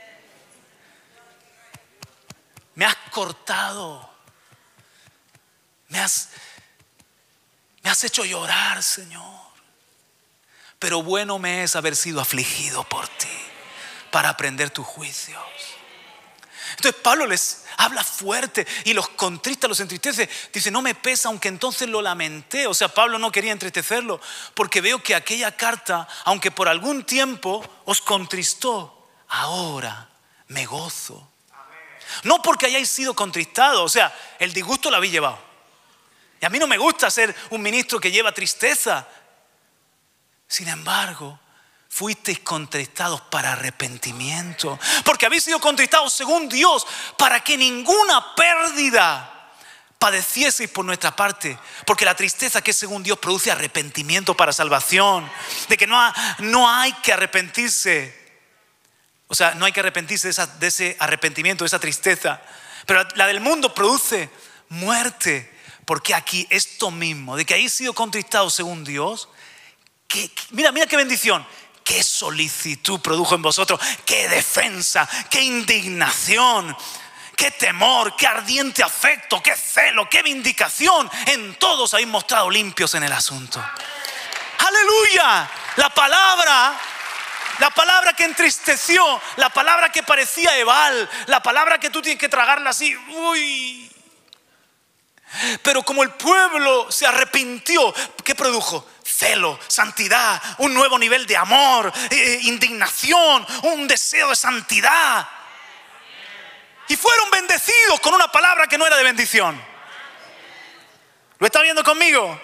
Me has cortado. Me has hecho llorar, Señor. Pero bueno me es haber sido afligido por ti para aprender tus juicios. Entonces Pablo les habla fuerte y los contrista, los entristece. Dice, no me pesa, aunque entonces lo lamenté. O sea, Pablo no quería entristecerlo, porque veo que aquella carta, aunque por algún tiempo os contristó, ahora me gozo. No porque hayáis sido contristados, o sea, el disgusto lo habéis llevado. Y a mí no me gusta ser un ministro que lleva tristeza. Sin embargo, fuisteis contristados para arrepentimiento, porque habéis sido contristados según Dios, para que ninguna pérdida padecieseis por nuestra parte, porque la tristeza que es según Dios produce arrepentimiento para salvación, de que no hay que arrepentirse, o sea, no hay que arrepentirse de ese arrepentimiento, de esa tristeza, pero la del mundo produce muerte, porque aquí esto mismo, de que habéis sido contristados según Dios, mira qué bendición. Qué solicitud produjo en vosotros, qué defensa, qué indignación, qué temor, qué ardiente afecto, qué celo, qué vindicación. En todos habéis mostrado limpios en el asunto. ¡Aleluya! La palabra que entristeció, la palabra que parecía Ebal, la palabra que tú tienes que tragarla así. Uy. Pero como el pueblo se arrepintió, ¿qué produjo? Celo, santidad, un nuevo nivel de amor, indignación, un deseo de santidad. Y fueron bendecidos con una palabra que no era de bendición. ¿Lo está viendo conmigo?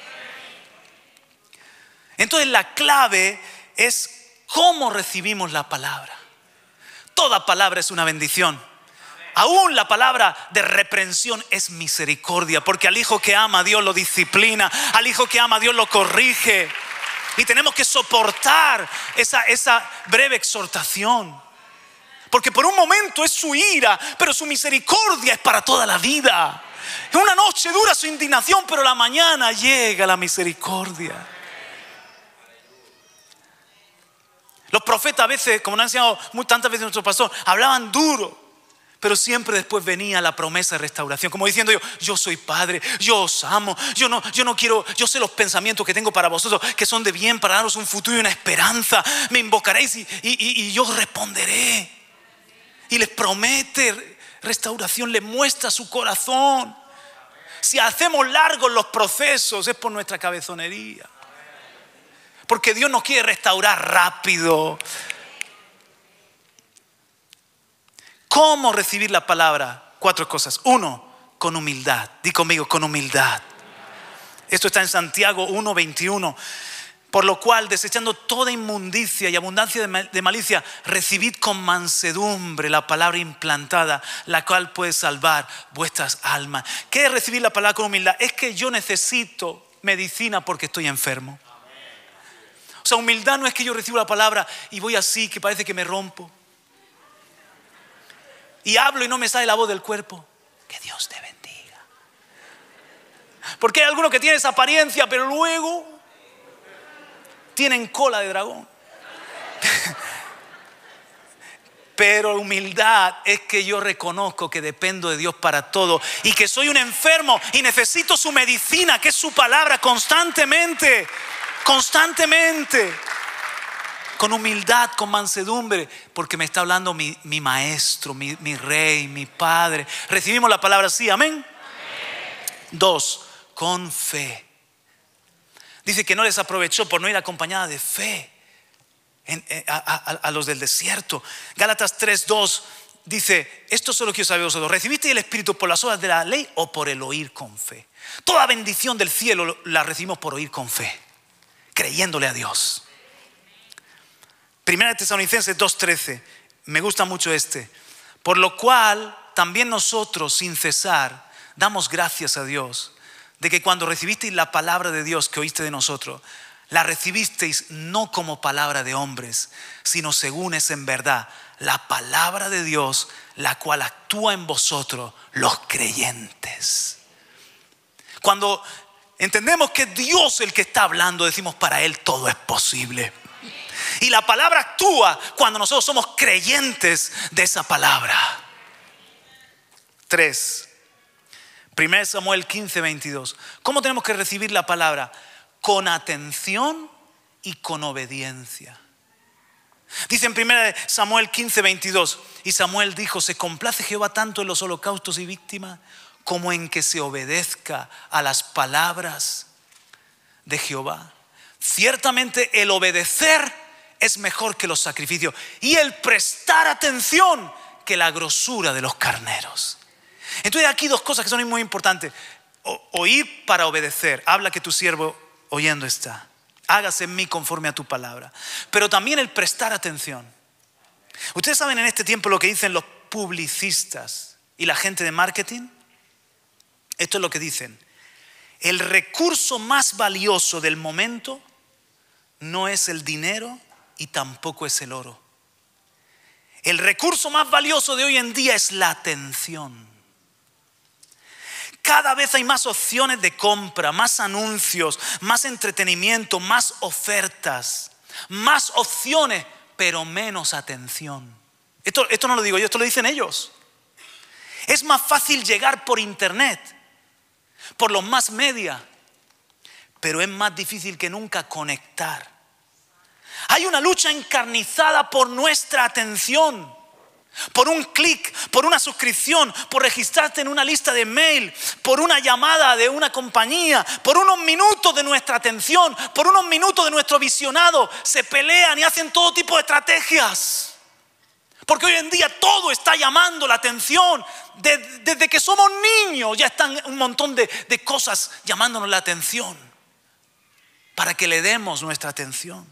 Entonces la clave es cómo recibimos la palabra. Toda palabra es una bendición. Aún la palabra de reprensión es misericordia, porque al hijo que ama Dios lo disciplina, al hijo que ama Dios lo corrige. Y tenemos que soportar esa breve exhortación, porque por un momento es su ira, pero su misericordia es para toda la vida. En una noche dura su indignación, pero la mañana llega la misericordia. Los profetas a veces, como nos ha enseñado tantas veces nuestro pastor, hablaban duro, pero siempre después venía la promesa de restauración, como diciendo yo soy padre, yo os amo, yo no quiero, yo sé los pensamientos que tengo para vosotros, que son de bien, para daros un futuro y una esperanza. Me invocaréis y yo os responderé. Y les promete restauración, les muestra su corazón. Si hacemos largos los procesos es por nuestra cabezonería, porque Dios nos quiere restaurar rápido. ¿Cómo recibir la palabra? 4 cosas. 1, con humildad. Di conmigo, con humildad. Esto está en Santiago 1:21. Por lo cual, desechando toda inmundicia y abundancia de malicia, recibid con mansedumbre la palabra implantada, la cual puede salvar vuestras almas. ¿Qué es recibir la palabra con humildad? Es que yo necesito medicina porque estoy enfermo. O sea, humildad no es que yo recibo la palabra y voy así, que parece que me rompo. Y hablo y no me sale la voz del cuerpo. Que Dios te bendiga. Porque hay algunos que tienen esa apariencia, pero luego tienen cola de dragón. Pero humildad es que yo reconozco que dependo de Dios para todo y que soy un enfermo y necesito su medicina, que es su palabra, constantemente. Con humildad, con mansedumbre, porque me está hablando mi maestro, mi rey, mi padre. Recibimos la palabra así, amén. 2, con fe. Dice que no les aprovechó por no ir acompañada de fe a los del desierto. Gálatas 3:2 dice: esto solo quiero saber vosotros, ¿recibisteis el Espíritu por las obras de la ley o por el oír con fe? Toda bendición del cielo la recibimos por oír con fe, creyéndole a Dios. Primera de Tesalonicenses 2:13, me gusta mucho este. Por lo cual también nosotros sin cesar damos gracias a Dios de que cuando recibisteis la palabra de Dios que oíste de nosotros, la recibisteis no como palabra de hombres, sino según es en verdad la palabra de Dios, la cual actúa en vosotros los creyentes. Cuando entendemos que es Dios el que está hablando, decimos: para Él todo es posible. Y la palabra actúa cuando nosotros somos creyentes de esa palabra. 3. 1 Samuel 15:22. ¿Cómo tenemos que recibir la palabra? Con atención y con obediencia. Dice en 1 Samuel 15:22: y Samuel dijo: se complace Jehová tanto en los holocaustos y víctimas como en que se obedezca a las palabras de Jehová. Ciertamente el obedecer es mejor que los sacrificios y el prestar atención que la grosura de los carneros. Entonces aquí 2 cosas que son muy importantes. Oír para obedecer. Habla que tu siervo oyendo está. Hágase en mí conforme a tu palabra. Pero también el prestar atención. Ustedes saben en este tiempo lo que dicen los publicistas y la gente de marketing. Esto es lo que dicen: el recurso más valioso del momento no es el dinero y tampoco es el oro. El recurso más valioso de hoy en día es la atención. Cada vez hay más opciones de compra, más anuncios, más entretenimiento, más ofertas, más opciones, pero menos atención. Esto no lo digo yo, esto lo dicen ellos. Es más fácil llegar por internet, por los más media, pero es más difícil que nunca conectar. Hay una lucha encarnizada por nuestra atención. Por un clic, por una suscripción, por registrarte en una lista de mail, por una llamada de una compañía, por unos minutos de nuestra atención, por unos minutos de nuestro visionado, se pelean y hacen todo tipo de estrategias. Porque hoy en día todo está llamando la atención. Desde que somos niños ya están un montón de cosas llamándonos la atención para que le demos nuestra atención.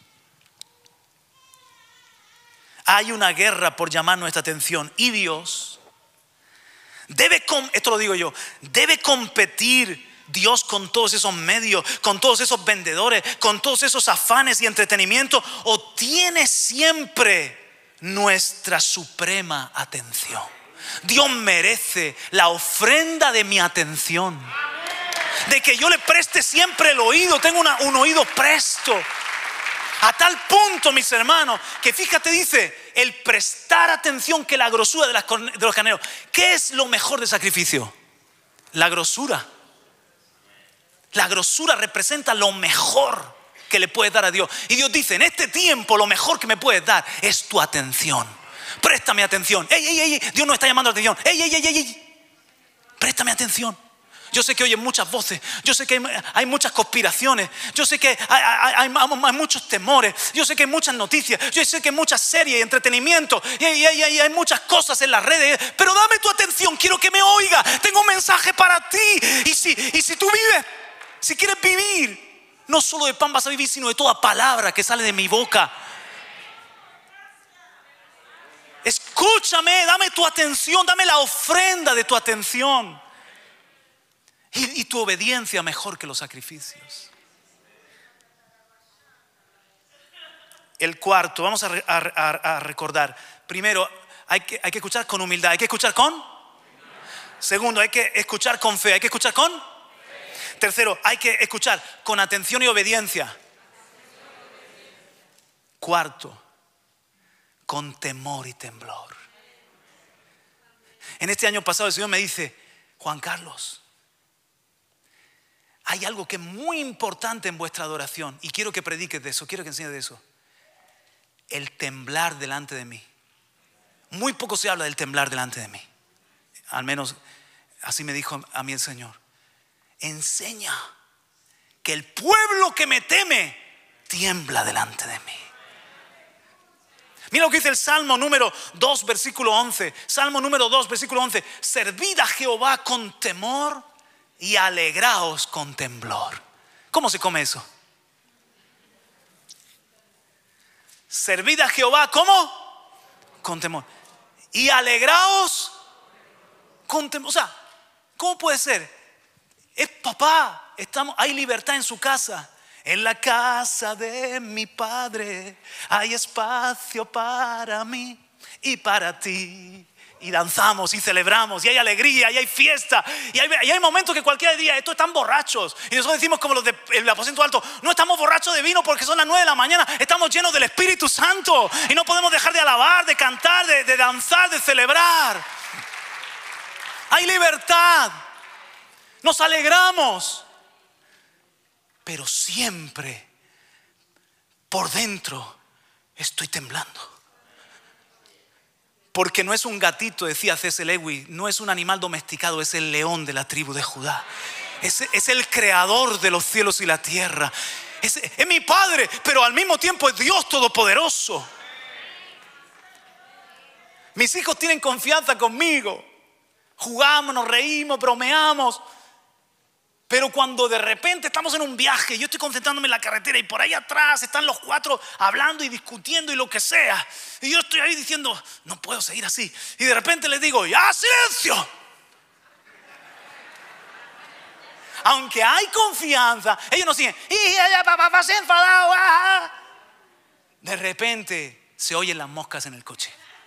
Hay una guerra por llamar nuestra atención y Dios debe, esto lo digo yo, debe competir Dios con todos esos medios, con todos esos vendedores, con todos esos afanes y entretenimiento, o tiene siempre nuestra suprema atención. Dios merece la ofrenda de mi atención, de que yo le preste siempre el oído, tengo un oído presto. A tal punto, mis hermanos, que fíjate, dice, el prestar atención que la grosura de los carneros. ¿Qué es lo mejor del sacrificio? La grosura. La grosura representa lo mejor que le puedes dar a Dios. Y Dios dice: en este tiempo lo mejor que me puedes dar es tu atención. Préstame atención. Dios nos está llamando la atención. Préstame atención. Yo sé que oyen muchas voces. Yo sé que hay muchas conspiraciones. Yo sé que hay muchos temores. Yo sé que hay muchas noticias. Yo sé que hay muchas series y entretenimiento. Y hay muchas cosas en las redes. Pero dame tu atención. Quiero que me oiga. Tengo un mensaje para ti. Y si tú vives, si quieres vivir, no solo de pan vas a vivir, sino de toda palabra que sale de mi boca. Escúchame, dame tu atención, dame la ofrenda de tu atención. Y tu obediencia mejor que los sacrificios. El cuarto, vamos a recordar. Primero, hay que escuchar con humildad. Hay que escuchar con. Segundo, hay que escuchar con fe. Hay que escuchar con. Tercero, hay que escuchar con atención y obediencia. Cuarto, con temor y temblor. En este año pasado el Señor me dice: Juan Carlos, hay algo que es muy importante en vuestra adoración y quiero que prediques de eso, quiero que enseñes de eso. El temblar delante de mí. Muy poco se habla del temblar delante de mí. Al menos así me dijo a mí el Señor. Enseña que el pueblo que me teme tiembla delante de mí. Mira lo que dice el Salmo número 2, versículo 11. Salmo número 2, versículo 11. Servid a Jehová con temor y alegraos con temblor. ¿Cómo se come eso? Servid a Jehová, ¿cómo? Con temor. Y alegraos con temor. O sea, ¿cómo puede ser? Es papá, hay libertad en su casa. En la casa de mi padre hay espacio para mí y para ti. Y danzamos y celebramos y hay alegría y hay fiesta y hay momentos que cualquiera diría: estos están borrachos. Y nosotros decimos como los del aposento alto: no estamos borrachos de vino porque son las 9 de la mañana. Estamos llenos del Espíritu Santo y no podemos dejar de alabar, de cantar, de danzar, de celebrar. Hay libertad. Nos alegramos. Pero siempre por dentro estoy temblando. Porque no es un gatito, decía C.S. Lewis, no es un animal domesticado, es el león de la tribu de Judá. Es el creador de los cielos y la tierra. Es mi padre, pero al mismo tiempo es Dios todopoderoso. Mis hijos tienen confianza conmigo. Jugamos, nos reímos, bromeamos. Pero cuando de repente estamos en un viaje, yo estoy concentrándome en la carretera y por ahí atrás están los cuatro hablando y discutiendo y lo que sea. Y yo estoy ahí diciendo: no puedo seguir así. Y de repente les digo: ¡ya, silencio! Aunque hay confianza, ellos no siguen. ¡Y ya, papá se ha enfadado! De repente se oyen las moscas en el coche.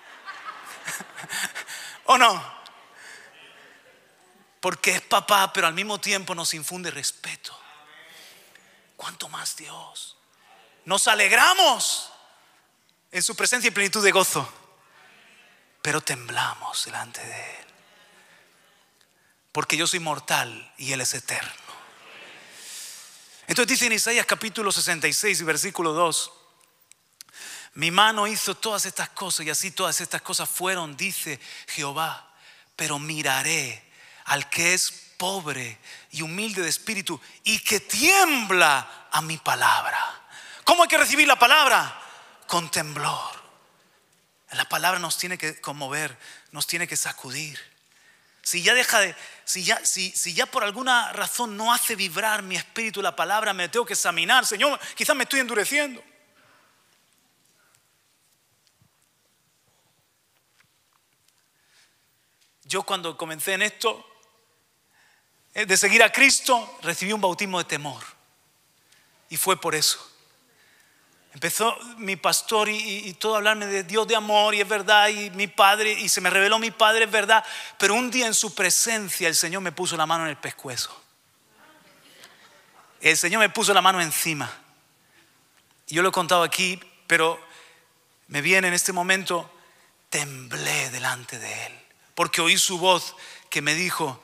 ¿O no? Porque es papá, pero al mismo tiempo nos infunde respeto. ¿Cuánto más Dios? Nos alegramos en su presencia y plenitud de gozo, pero temblamos delante de Él. Porque yo soy mortal y Él es eterno. Entonces dice en Isaías capítulo 66 y versículo 2: mi mano hizo todas estas cosas y así todas estas cosas fueron, dice Jehová. Pero miraré al que es pobre y humilde de espíritu y que tiembla a mi palabra. ¿Cómo hay que recibir la palabra? Con temblor. La palabra nos tiene que conmover, nos tiene que sacudir. Si ya por alguna razón no hace vibrar mi espíritu la palabra, me tengo que examinar. Señor, quizás me estoy endureciendo. Yo cuando comencé en esto de seguir a Cristo, recibí un bautismo de temor. Y fue por eso. Empezó mi pastor y todo a hablarme de Dios de amor, y es verdad, y mi padre, y se me reveló mi padre, es verdad. Pero un día en su presencia el Señor me puso la mano en el pescuezo. El Señor me puso la mano encima. Y yo lo he contado aquí, pero me viene en este momento: temblé delante de Él. Porque oí su voz que me dijo: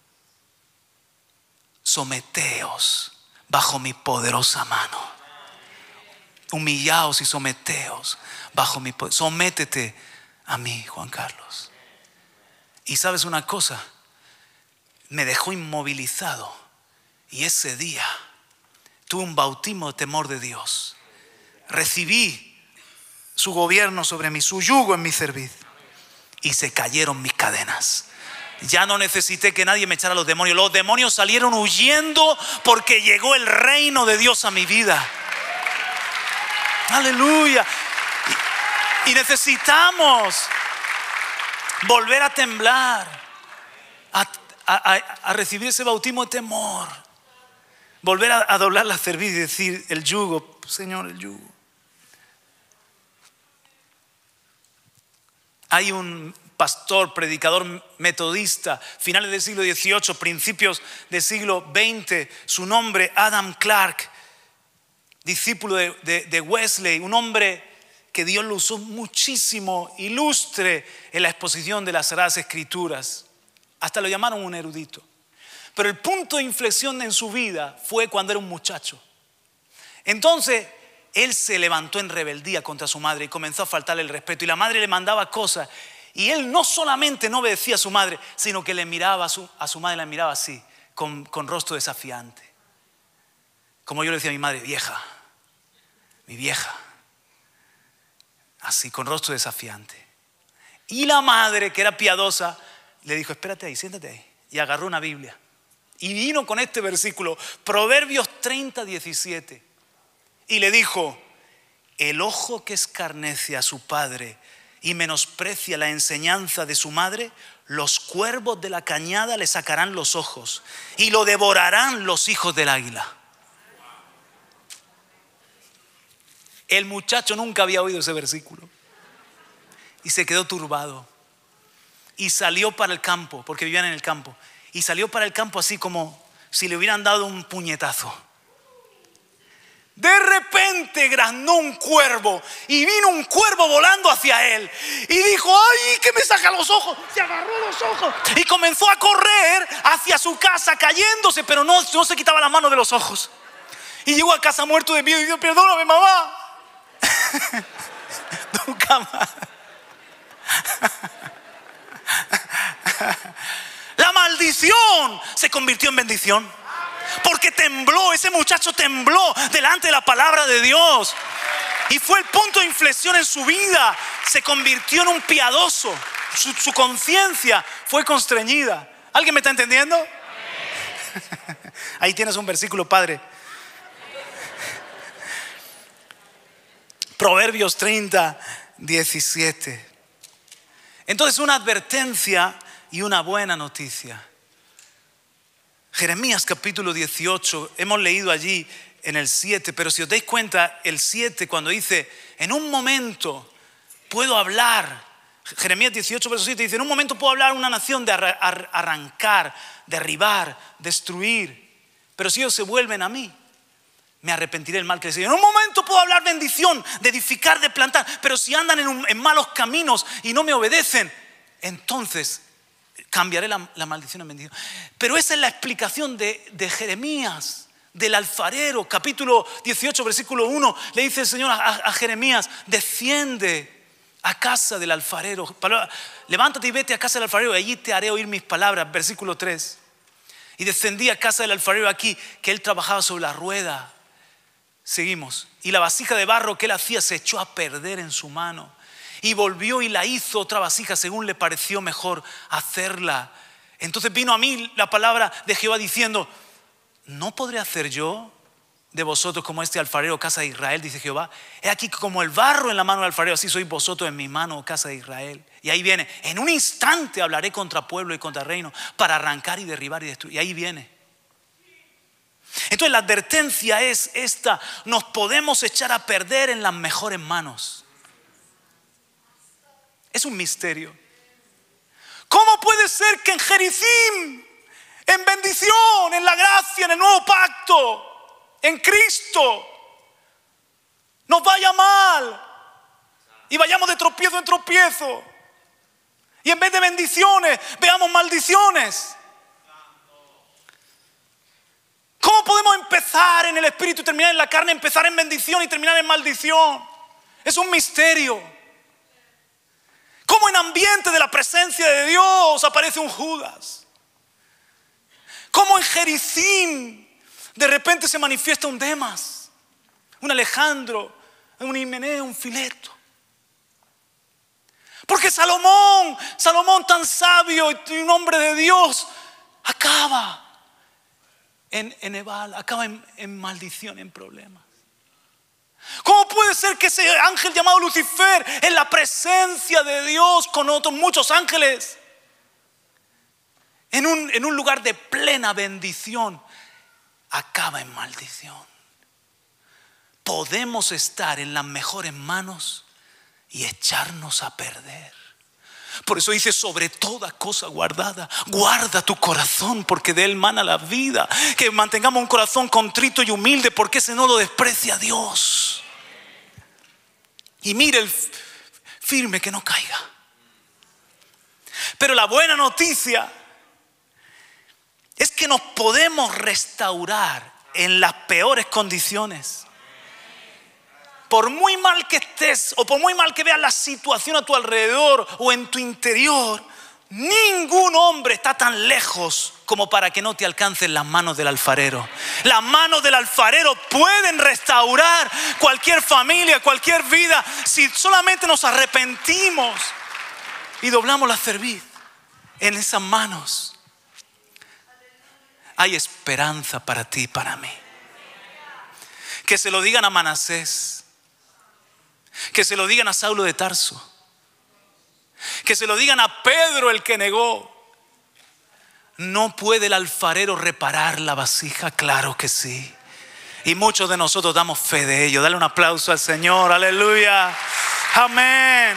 someteos bajo mi poderosa mano. Humillaos y someteos bajo mi poder. Sométete a mí, Juan Carlos. Y sabes una cosa, me dejó inmovilizado. Y ese día tuve un bautismo de temor de Dios. Recibí su gobierno sobre mí, su yugo en mi cerviz. Y se cayeron mis cadenas. Ya no necesité que nadie me echara los demonios. Los demonios salieron huyendo porque llegó el reino de Dios a mi vida. Aleluya. Y necesitamos volver a temblar, a recibir ese bautismo de temor. Volver a doblar la cerviz y decir: el yugo, Señor, el yugo. Hay un pastor, predicador metodista, finales del siglo XVIII, principios del siglo XX, su nombre Adam Clarke, discípulo de Wesley, un hombre que Dios lo usó muchísimo, ilustre en la exposición de las Sagradas Escrituras. Hasta lo llamaron un erudito. Pero el punto de inflexión en su vida fue cuando era un muchacho. Entonces él se levantó en rebeldía contra su madre y comenzó a faltarle el respeto. Y la madre le mandaba cosas. Y él no solamente no obedecía a su madre, sino que le miraba a su madre, la miraba así, con rostro desafiante. Como yo le decía a mi madre: vieja, mi vieja. Así, con rostro desafiante. Y la madre, que era piadosa, le dijo: espérate ahí, siéntate ahí. Y agarró una Biblia. Y vino con este versículo, Proverbios 30:17. Y le dijo: el ojo que escarnece a su padre y menosprecia la enseñanza de su madre, los cuervos de la cañada le sacarán los ojos y lo devorarán los hijos del águila. El muchacho nunca había oído ese versículo y se quedó turbado y salió para el campo, porque vivían en el campo, y salió para el campo así como si le hubieran dado un puñetazo. De repente graznó un cuervo y vino un cuervo volando hacia él y dijo: ¡ay, que me saca los ojos! Se agarró los ojos y comenzó a correr hacia su casa cayéndose, pero no se quitaba la mano de los ojos. Y llegó a casa muerto de miedo y dijo: perdóname, mamá. Nunca más. La maldición se convirtió en bendición. Porque tembló, ese muchacho tembló delante de la palabra de Dios. Y fue el punto de inflexión en su vida. Se convirtió en un piadoso. Su conciencia fue constreñida. ¿Alguien me está entendiendo? Ahí tienes un versículo, padre. Proverbios 30:17. Entonces, una advertencia y una buena noticia. Jeremías capítulo 18, hemos leído allí en el 7, pero si os dais cuenta, el 7 cuando dice: en un momento puedo hablar. Jeremías 18 verso 7 dice: en un momento puedo hablar a una nación de arrancar, derribar, destruir, pero si ellos se vuelven a mí, me arrepentiré del mal que les hice. En un momento puedo hablar bendición, de edificar, de plantar, pero si andan en malos caminos y no me obedecen, entonces cambiaré la maldición en bendición. Pero esa es la explicación de Jeremías, del alfarero. Capítulo 18 versículo 1 le dice el Señor a Jeremías: desciende a casa del alfarero, levántate y vete a casa del alfarero y allí te haré oír mis palabras. Versículo 3: y descendí a casa del alfarero aquí, que él trabajaba sobre la rueda. Seguimos: y la vasija de barro que él hacía se echó a perder en su mano. Y volvió y la hizo otra vasija según le pareció mejor hacerla. Entonces vino a mí la palabra de Jehová diciendo: ¿no podré hacer yo de vosotros como este alfarero, casa de Israel? Dice Jehová: he aquí como el barro en la mano del alfarero, así sois vosotros en mi mano, casa de Israel. Y ahí viene: en un instante hablaré contra pueblo y contra reino, para arrancar y derribar y destruir. Y ahí viene. Entonces la advertencia es esta: nos podemos echar a perder en las mejores manos. Es un misterio. ¿Cómo puede ser que en Jericim, en bendición, en la gracia, en el nuevo pacto, en Cristo, nos vaya mal y vayamos de tropiezo en tropiezo, y en vez de bendiciones veamos maldiciones? ¿Cómo podemos empezar en el espíritu y terminar en la carne, empezar en bendición y terminar en maldición? Es un misterio. ¿Cómo en ambiente de la presencia de Dios aparece un Judas? Como en Jericim de repente se manifiesta un Demas, un Alejandro, un Himeneo, un Fileto. Porque Salomón tan sabio y un hombre de Dios, acaba en Ebal, acaba en maldición, en problemas. ¿Cómo puede ser que ese ángel llamado Lucifer, en la presencia de Dios con otros muchos ángeles, en un lugar de plena bendición, acaba en maldición? Podemos estar en las mejores manos y echarnos a perder. Por eso dice: sobre toda cosa guardada, guarda tu corazón, porque de él mana la vida. Que mantengamos un corazón contrito y humilde, porque ese no lo desprecia Dios. Y mire el firme, que no caiga. Pero la buena noticia es que nos podemos restaurar en las peores condiciones. Por muy mal que estés o por muy mal que veas la situación a tu alrededor o en tu interior, ningún hombre está tan lejos como para que no te alcancen las manos del alfarero. Las manos del alfarero pueden restaurar cualquier familia, cualquier vida, si solamente nos arrepentimos y doblamos la cerviz en esas manos. Hay esperanza para ti y para mí. Que se lo digan a Manasés, que se lo digan a Saulo de Tarso, que se lo digan a Pedro, el que negó. ¿No puede el alfarero reparar la vasija? Claro que sí. Y muchos de nosotros damos fe de ello. Dale un aplauso al Señor. Aleluya. Amén.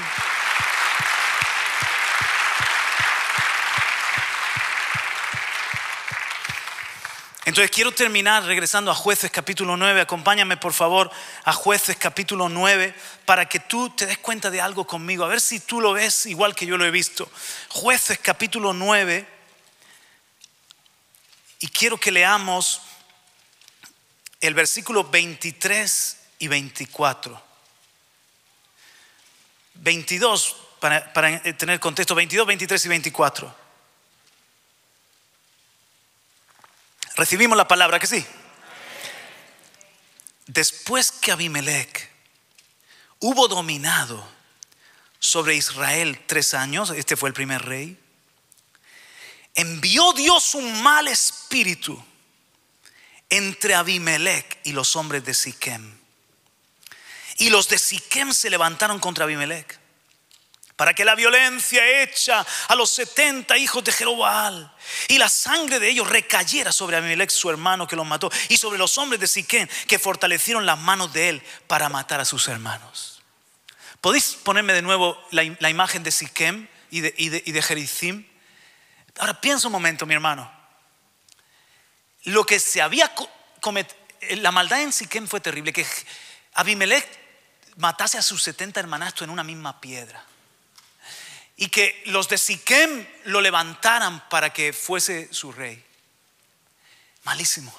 Entonces quiero terminar regresando a Jueces capítulo 9. Acompáñame por favor a Jueces capítulo 9 para que tú te des cuenta de algo conmigo. A ver si tú lo ves igual que yo lo he visto. Jueces capítulo 9. Y quiero que leamos el versículo 23 y 24. 22 para tener contexto. 22, 23 y 24. Recibimos la palabra, ¿que sí? Después que Abimelech hubo dominado sobre Israel 3 años, este fue el primer rey, envió Dios un mal espíritu entre Abimelech y los hombres de Siquem. Y los de Siquem se levantaron contra Abimelech para que la violencia hecha a los 70 hijos de Jeroboam y la sangre de ellos recayera sobre Abimelech su hermano, que los mató, y sobre los hombres de Siquem, que fortalecieron las manos de él para matar a sus hermanos. ¿Podéis ponerme de nuevo la imagen de Siquem y de Jericim? Ahora piensa un momento, mi hermano. Lo que se había cometido, la maldad en Siquem fue terrible, que Abimelech matase a sus 70 hermanastros en una misma piedra. Y que los de Siquem lo levantaran para que fuese su rey. Malísimo.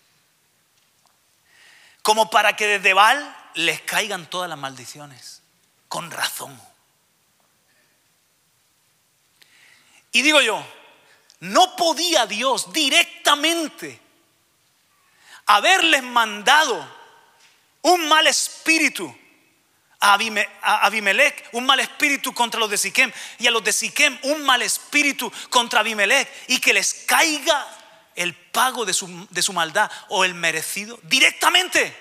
Como para que desde Baal les caigan todas las maldiciones. Con razón. Y digo yo, ¿no podía Dios directamente haberles mandado un mal espíritu a Abimelech, un mal espíritu contra los de Siquem, y a los de Siquem un mal espíritu contra Abimelech, y que les caiga el pago de su maldad o el merecido directamente,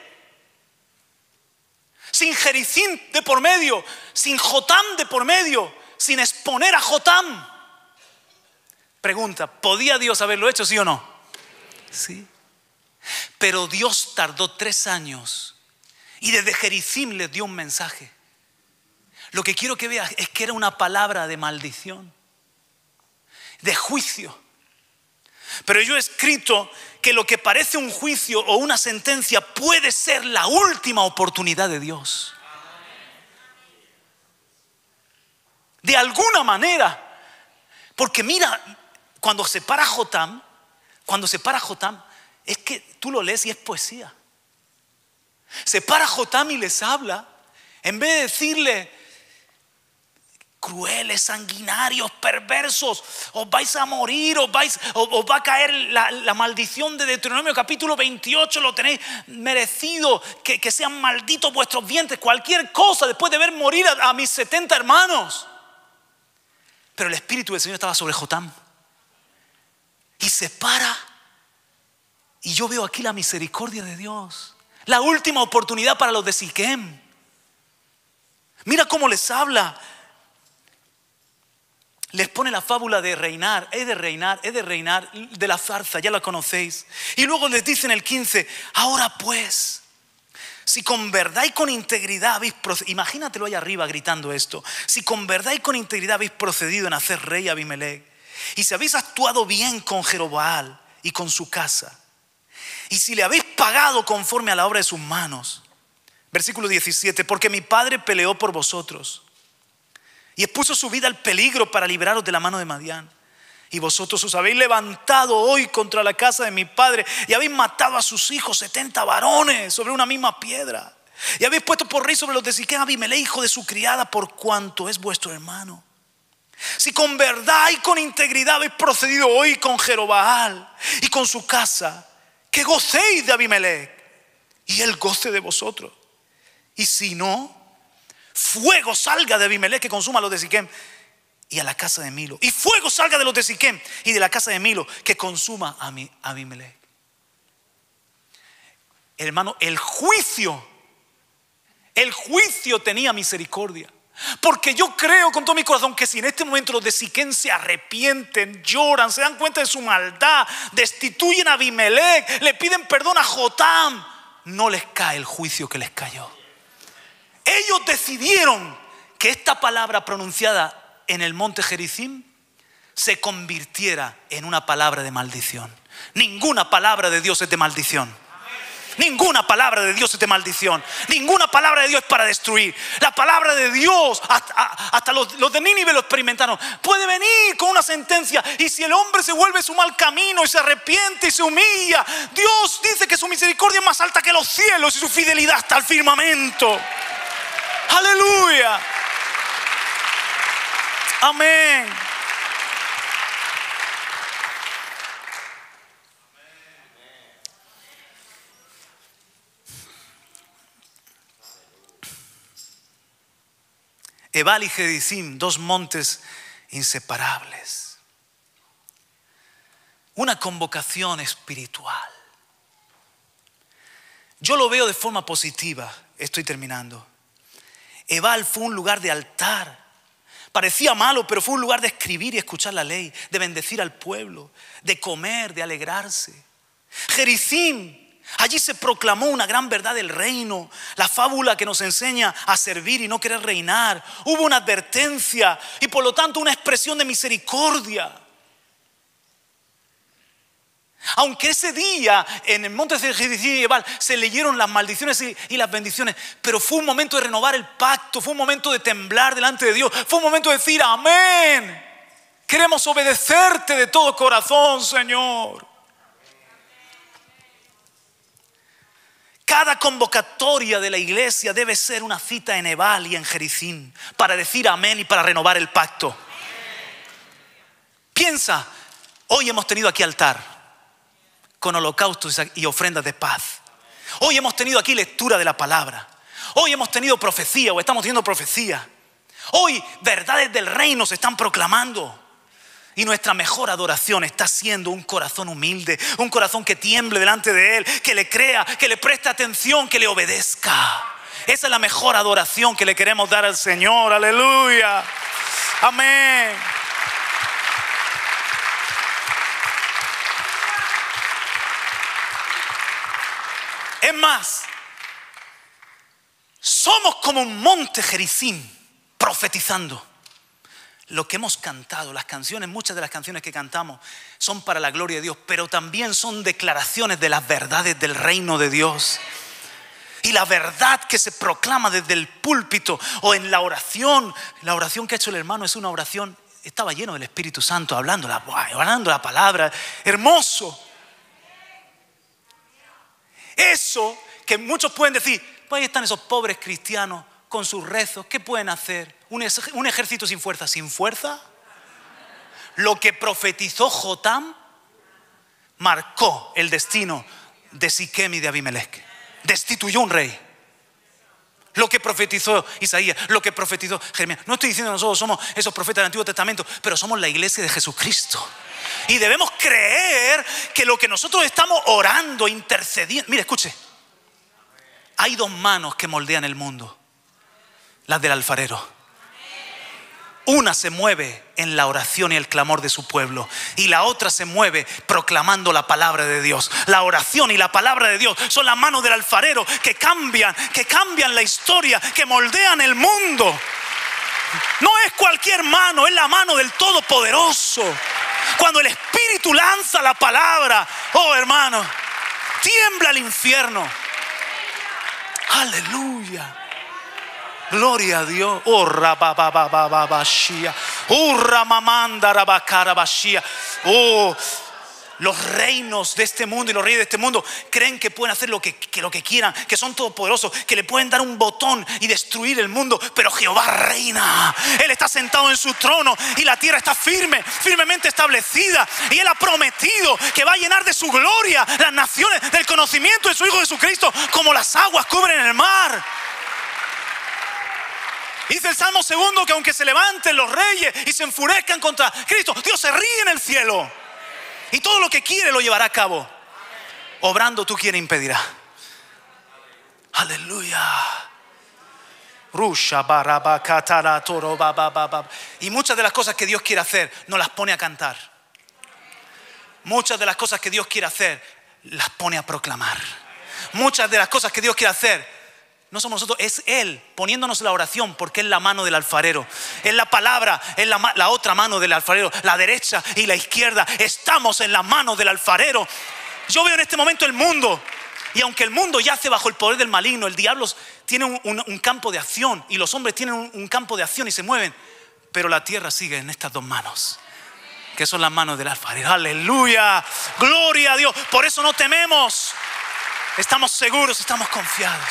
sin Jericim de por medio, sin Jotam de por medio, sin exponer a Jotam? Pregunta, ¿podía Dios haberlo hecho, sí o no? Sí. Pero Dios tardó 3 años y desde Jericim les dio un mensaje. Lo que quiero que veas es que era una palabra de maldición, de juicio. Pero yo he escrito que lo que parece un juicio o una sentencia puede ser la última oportunidad de Dios. De alguna manera. Porque mira, cuando se para Jotam, es que tú lo lees y es poesía. Se para Jotam y les habla, en vez de decirle crueles, sanguinarios, perversos. Os vais a morir, os va a caer la maldición de Deuteronomio capítulo 28. Lo tenéis merecido, que sean malditos vuestros vientres. Cualquier cosa después de ver morir a mis 70 hermanos. Pero el Espíritu del Señor estaba sobre Jotam. Y se para. Y yo veo aquí la misericordia de Dios. La última oportunidad para los de Siquem. Mira cómo les habla. Les pone la fábula de reinar. He de reinar de la zarza, ya la conocéis. Y luego les dice en el 15, ahora pues, si con verdad y con integridad habéis procedido, imagínatelo ahí arriba gritando esto, si con verdad y con integridad habéis procedido en hacer rey a Abimelech, y si habéis actuado bien con Jeroboam y con su casa, y si le habéis pagado conforme a la obra de sus manos. Versículo 17, porque mi padre peleó por vosotros y expuso su vida al peligro para liberaros de la mano de Madián. Y vosotros os habéis levantado hoy contra la casa de mi padre y habéis matado a sus hijos, 70 varones sobre una misma piedra. Y habéis puesto por rey sobre los de Siquem a Abimelech, hijo de su criada, por cuanto es vuestro hermano. Si con verdad y con integridad habéis procedido hoy con Jeroboam y con su casa, que gocéis de Abimelech y él goce de vosotros. Y si no, fuego salga de Abimelech que consuma a los de Siquem y a la casa de Milo. Y fuego salga de los de Siquem y de la casa de Milo que consuma a Abimelech. Hermano, el juicio tenía misericordia. Porque yo creo con todo mi corazón que si en este momento los de Siquem se arrepienten, lloran, se dan cuenta de su maldad, destituyen a Abimelech, le piden perdón a Jotam, no les cae el juicio que les cayó. Ellos decidieron que esta palabra pronunciada en el monte Gerizim se convirtiera en una palabra de maldición. Ninguna palabra de Dios es de maldición. Ninguna palabra de Dios es de maldición. Ninguna palabra de Dios es para destruir. La palabra de Dios, hasta los de Nínive lo experimentaron. Puede venir con una sentencia y si el hombre se vuelve su mal camino y se arrepiente y se humilla, Dios dice que su misericordia es más alta que los cielos y su fidelidad hasta el firmamento. Aleluya. Amén. Ebal y Gerizim, dos montes inseparables. Una convocación espiritual. Yo lo veo de forma positiva. Estoy terminando. Ebal fue un lugar de altar. Parecía malo, pero fue un lugar de escribir y escuchar la ley, de bendecir al pueblo, de comer, de alegrarse. Gerizim, allí se proclamó una gran verdad del reino, la fábula que nos enseña a servir y no querer reinar. Hubo una advertencia y por lo tanto una expresión de misericordia. Aunque ese día en el monte de Gerizim y Ebal se leyeron las maldiciones y las bendiciones, pero fue un momento de renovar el pacto, fue un momento de temblar delante de Dios, fue un momento de decir amén. Queremos obedecerte de todo corazón, Señor. Cada convocatoria de la iglesia debe ser una cita en Ebal y en Gerizim para decir amén y para renovar el pacto. Piensa, hoy hemos tenido aquí altar con holocaustos y ofrendas de paz. Hoy hemos tenido aquí lectura de la palabra. Hoy hemos tenido profecía o estamos teniendo profecía. Hoy verdades del reino se están proclamando. Y nuestra mejor adoración está siendo un corazón humilde, un corazón que tiemble delante de Él, que le crea, que le preste atención, que le obedezca. Esa es la mejor adoración que le queremos dar al Señor. Aleluya. Amén. Es más, somos como un monte Gerizim profetizando. Lo que hemos cantado, las canciones, muchas de las canciones que cantamos son para la gloria de Dios, pero también son declaraciones de las verdades del reino de Dios. Y la verdad que se proclama desde el púlpito o en la oración que ha hecho el hermano es una oración, estaba lleno del Espíritu Santo hablando la palabra, hermoso. Eso que muchos pueden decir, pues ahí están esos pobres cristianos con sus rezos, ¿qué pueden hacer? un ejército sin fuerza. ¿Sin fuerza? Lo que profetizó Jotam marcó el destino de Siquem y de Abimelech. Destituyó un rey. Lo que profetizó Isaías, lo que profetizó Jeremías. No estoy diciendo que nosotros somos esos profetas del Antiguo Testamento, pero somos la iglesia de Jesucristo. Y debemos creer que lo que nosotros estamos orando, intercediendo. Mire, escuche. Hay dos manos que moldean el mundo. Las del alfarero. Una se mueve en la oración y el clamor de su pueblo, y la otra se mueve proclamando la palabra de Dios. La oración y la palabra de Dios son las manos del alfarero que cambian la historia, que moldean el mundo. No es cualquier mano, es la mano del Todopoderoso. Cuando el Espíritu lanza la palabra, oh hermano, tiembla el infierno. Aleluya. Gloria a Dios. Oh, rababababashia. Oh, ramamanda rabakarabashia. Oh, los reinos de este mundo y los reyes de este mundo creen que pueden hacer lo que quieran, que son todopoderosos, que le pueden dar un botón y destruir el mundo. Pero Jehová reina. Él está sentado en su trono y la tierra está firmemente establecida. Y Él ha prometido que va a llenar de su gloria las naciones del conocimiento de su Hijo Jesucristo, como las aguas cubren el mar. Dice el Salmo 2 que aunque se levanten los reyes y se enfurezcan contra Cristo, Dios se ríe en el cielo. Y todo lo que quiere lo llevará a cabo. Obrando tú quien impedirá. Aleluya. Y muchas de las cosas que Dios quiere hacer nos las pone a cantar. Muchas de las cosas que Dios quiere hacer las pone a proclamar. Muchas de las cosas que Dios quiere hacer no somos nosotros, es Él poniéndonos la oración, porque es la mano del alfarero. Es la palabra, es la otra mano del alfarero. La derecha y la izquierda, estamos en la mano del alfarero. Yo veo en este momento el mundo, y aunque el mundo yace bajo el poder del maligno, el diablo tiene un campo de acción, y los hombres tienen un campo de acción y se mueven, pero la tierra sigue en estas dos manos, que son las manos del alfarero. Aleluya, gloria a Dios. Por eso no tememos, estamos seguros, estamos confiados.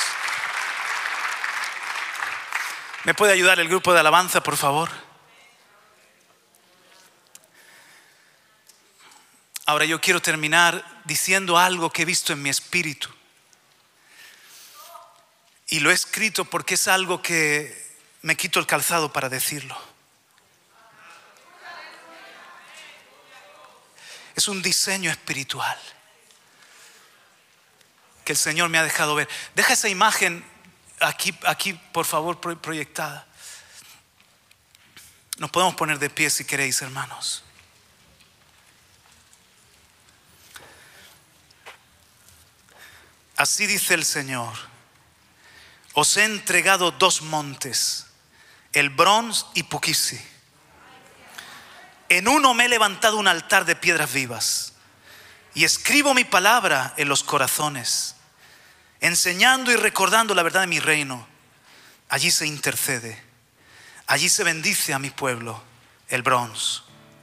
¿Me puede ayudar el grupo de alabanza, por favor? Ahora yo quiero terminar diciendo algo que he visto en mi espíritu. Y lo he escrito porque es algo que me quito el calzado para decirlo. Es un diseño espiritual que el Señor me ha dejado ver. Deja esa imagen aquí por favor proyectada. Nos podemos poner de pie si queréis, hermanos. Así dice el Señor: os he entregado dos montes, el Bronce y Puquisi. En uno me he levantado un altar de piedras vivas y escribo mi palabra en los corazones, enseñando y recordando la verdad de mi reino. Allí se intercede, allí se bendice a mi pueblo, el Bronce.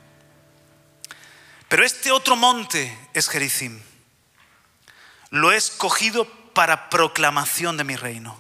Pero este otro monte es Gerizim. Lo he escogido para proclamación de mi reino.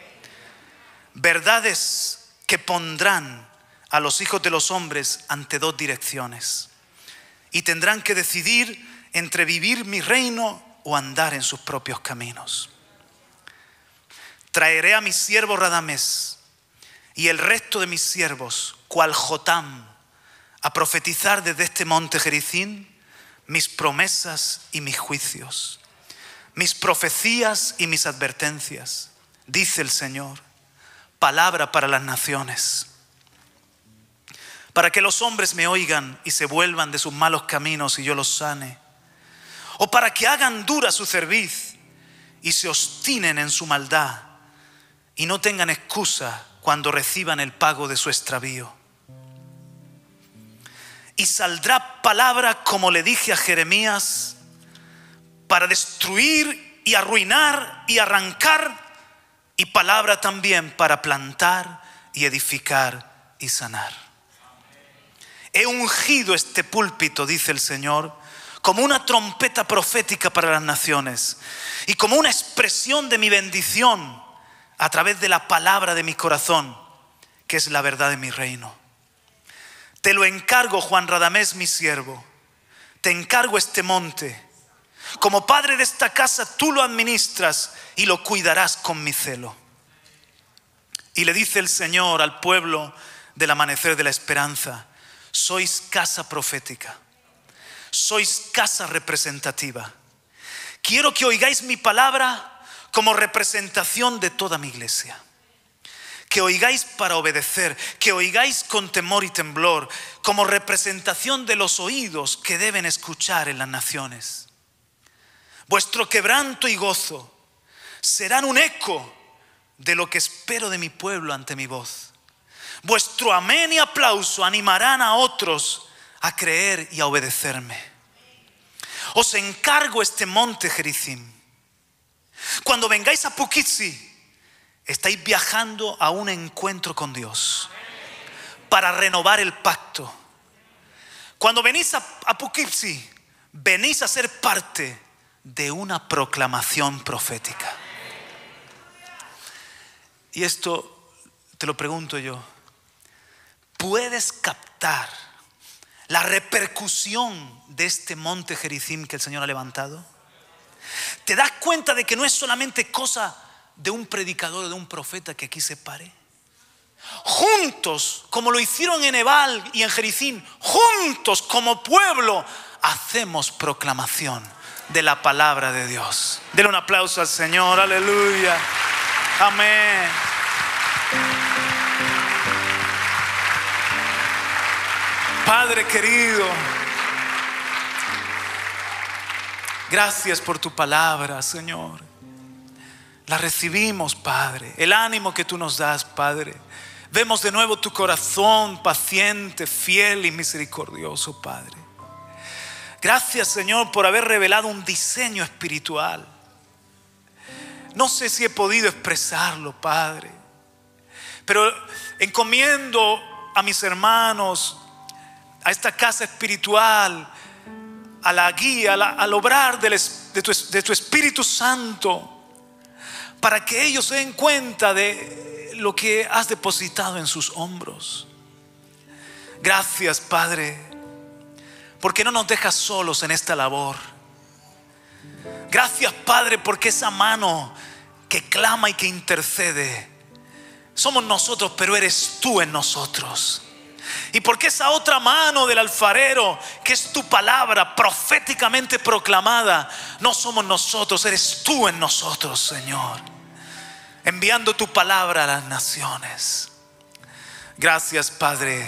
Verdades que pondrán a los hijos de los hombres ante dos direcciones, y tendrán que decidir entre vivir mi reino o andar en sus propios caminos. Traeré a mi siervo Radamés y el resto de mis siervos, cual Jotam, a profetizar desde este monte Gerizim mis promesas y mis juicios, mis profecías y mis advertencias, dice el Señor, palabra para las naciones, para que los hombres me oigan y se vuelvan de sus malos caminos y yo los sane, o para que hagan dura su cerviz y se obstinen en su maldad y no tengan excusa cuando reciban el pago de su extravío. Y saldrá palabra, como le dije a Jeremías, para destruir y arruinar y arrancar, y palabra también para plantar y edificar y sanar. He ungido este púlpito, dice el Señor, como una trompeta profética para las naciones y como una expresión de mi bendición a través de la palabra de mi corazón que es la verdad de mi reino. Te lo encargo, Juan Radamés, mi siervo. Te encargo este monte. Como padre de esta casa, tú lo administras y lo cuidarás con mi celo. Y le dice el Señor al pueblo del Amanecer de la Esperanza: sois casa profética, sois casa representativa. Quiero que oigáis mi palabra como representación de toda mi iglesia. Que oigáis para obedecer, que oigáis con temor y temblor, como representación de los oídos que deben escuchar en las naciones. Vuestro quebranto y gozo serán un eco de lo que espero de mi pueblo ante mi voz. Vuestro amén y aplauso animarán a otros a creer y a obedecerme. Os encargo este monte Gerizim. Cuando vengáis a Poughkeepsie, estáis viajando a un encuentro con Dios para renovar el pacto. Cuando venís a Poughkeepsie, venís a ser parte de una proclamación profética. Y esto te lo pregunto yo: ¿puedes captar la repercusión de este monte Gerizim que el Señor ha levantado? ¿Te das cuenta de que no es solamente cosa de un predicador o de un profeta que aquí se pare? Juntos, como lo hicieron en Ebal y en Gerizim, juntos como pueblo hacemos proclamación de la palabra de Dios. Denle un aplauso al Señor, aleluya, amén. Padre querido, gracias por tu palabra, Señor. La recibimos, Padre. El ánimo que tú nos das, Padre. Vemos de nuevo tu corazón paciente, fiel y misericordioso, Padre. Gracias, Señor, por haber revelado un diseño espiritual. No sé si he podido expresarlo, Padre, pero encomiendo a mis hermanos, a esta casa espiritual, a la guía, al obrar de tu Espíritu Santo, para que ellos se den cuenta de lo que has depositado en sus hombros. Gracias, Padre, porque no nos dejas solos en esta labor. Gracias, Padre, porque esa mano que clama y que intercede somos nosotros, pero eres tú en nosotros. Y porque esa otra mano del alfarero, que es tu palabra proféticamente proclamada, no somos nosotros, eres tú en nosotros, Señor, enviando tu palabra a las naciones. Gracias, Padre,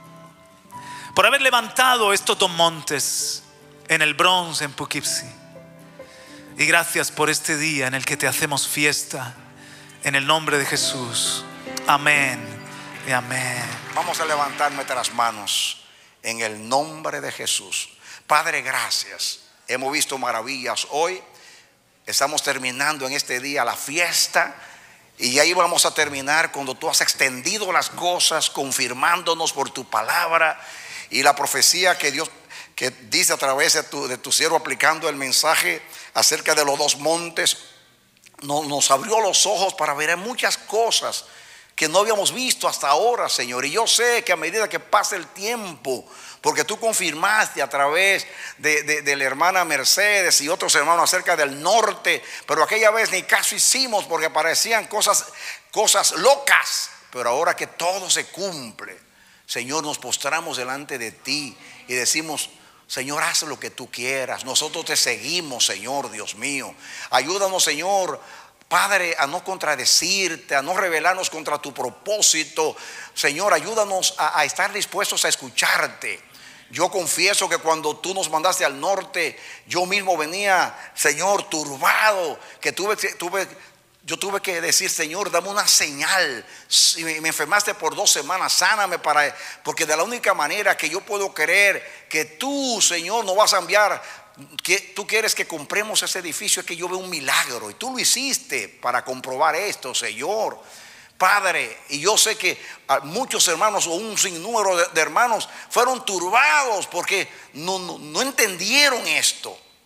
por haber levantado estos dos montes en el Bronx, en Poughkeepsie. Y gracias por este día en el que te hacemos fiesta, en el nombre de Jesús. Amén y amén. Vamos a levantar nuestras manos en el nombre de Jesús. Padre, gracias. Hemos visto maravillas hoy. Estamos terminando en este día la fiesta, y ahí vamos a terminar cuando tú has extendido las cosas, confirmándonos por tu palabra y la profecía que Dios que dice a través de tu siervo, aplicando el mensaje acerca de los dos montes. Nos abrió los ojos para ver muchas cosas que no habíamos visto hasta ahora, Señor. Y yo sé que a medida que pasa el tiempo, porque tú confirmaste a través de la hermana Mercedes y otros hermanos acerca del norte, pero aquella vez ni caso hicimos porque parecían cosas locas. Pero ahora que todo se cumple, Señor, nos postramos delante de ti y decimos: Señor, haz lo que tú quieras. Nosotros te seguimos, Señor, Dios mío. Ayúdanos, Señor, Padre, a no contradecirte, a no rebelarnos contra tu propósito. Señor, ayúdanos a estar dispuestos a escucharte. Yo confieso que cuando tú nos mandaste al norte, yo mismo venía, Señor, turbado, que yo tuve que decir: Señor, dame una señal. Si me enfermaste por 2 semanas, sáname, porque de la única manera que yo puedo creer que tú, Señor, no vas a enviar, que tú quieres que compremos ese edificio, es que yo veo un milagro. Y tú lo hiciste para comprobar esto, Señor, Padre. Y yo sé que muchos hermanos, o un sinnúmero de hermanos, fueron turbados porque no entendieron esto.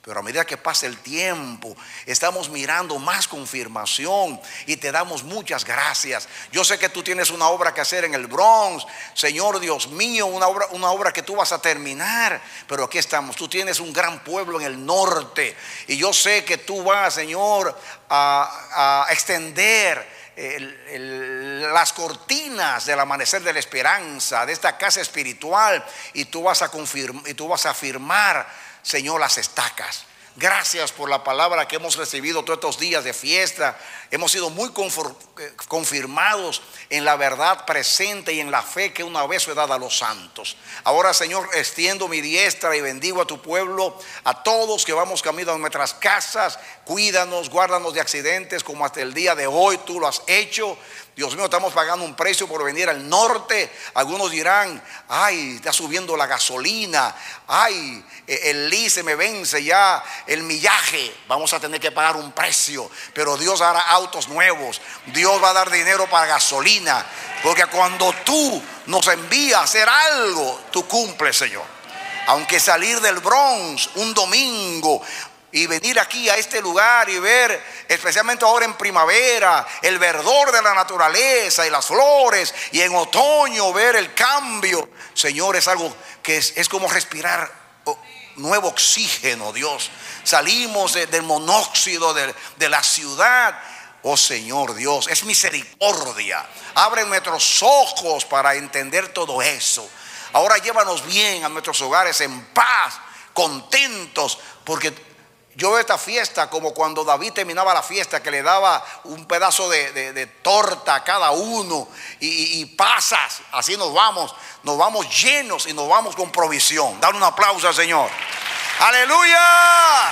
Pero a medida que pasa el tiempo, estamos mirando más confirmación y te damos muchas gracias. Yo sé que tú tienes una obra que hacer en el Bronx, Señor Dios mío, una obra que tú vas a terminar. Pero aquí estamos, tú tienes un gran pueblo en el norte. Y yo sé que tú vas, Señor, a extender las cortinas del amanecer de la esperanza, de esta casa espiritual. Y tú vas a confirmar, y tú vas a firmar, Señor, las estacas. Gracias por la palabra que hemos recibido todos estos días de fiesta. Hemos sido muy confirmados en la verdad presente y en la fe que una vez fue dada a los santos. Ahora, Señor, extiendo mi diestra y bendigo a tu pueblo, a todos que vamos camino a nuestras casas. Cuídanos, guárdanos de accidentes como hasta el día de hoy tú lo has hecho. Dios mío, estamos pagando un precio por venir al norte. Algunos dirán: ay, está subiendo la gasolina, ay, el Lee se me vence ya el millaje, vamos a tener que pagar un precio. Pero Dios hará autos nuevos, Dios va a dar dinero para gasolina, porque cuando tú nos envías a hacer algo, tú cumples, Señor. Aunque salir del Bronx un domingo y venir aquí a este lugar y ver, especialmente ahora en primavera, el verdor de la naturaleza y las flores, y en otoño ver el cambio, Señor, es algo que es como respirar nuevo oxígeno, Dios. Salimos del monóxido de la ciudad. Oh Señor Dios, es misericordia. Abre nuestros ojos para entender todo eso. Ahora llévanos bien a nuestros hogares en paz, contentos, porque yo veo esta fiesta como cuando David terminaba la fiesta, que le daba un pedazo de torta a cada uno y pasas. Así nos vamos llenos y nos vamos con provisión. Dale un aplauso al Señor. ¡Aleluya!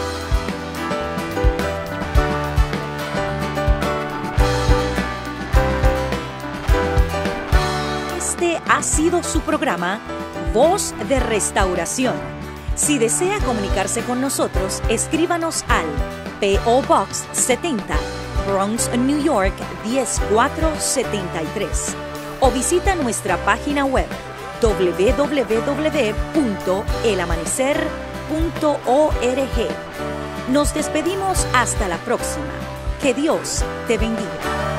Este ha sido su programa Voz de Restauración. Si desea comunicarse con nosotros, escríbanos al P.O. Box 70, Bronx, New York 10473, o visita nuestra página web www.elamanecer.org. Nos despedimos hasta la próxima. Que Dios te bendiga.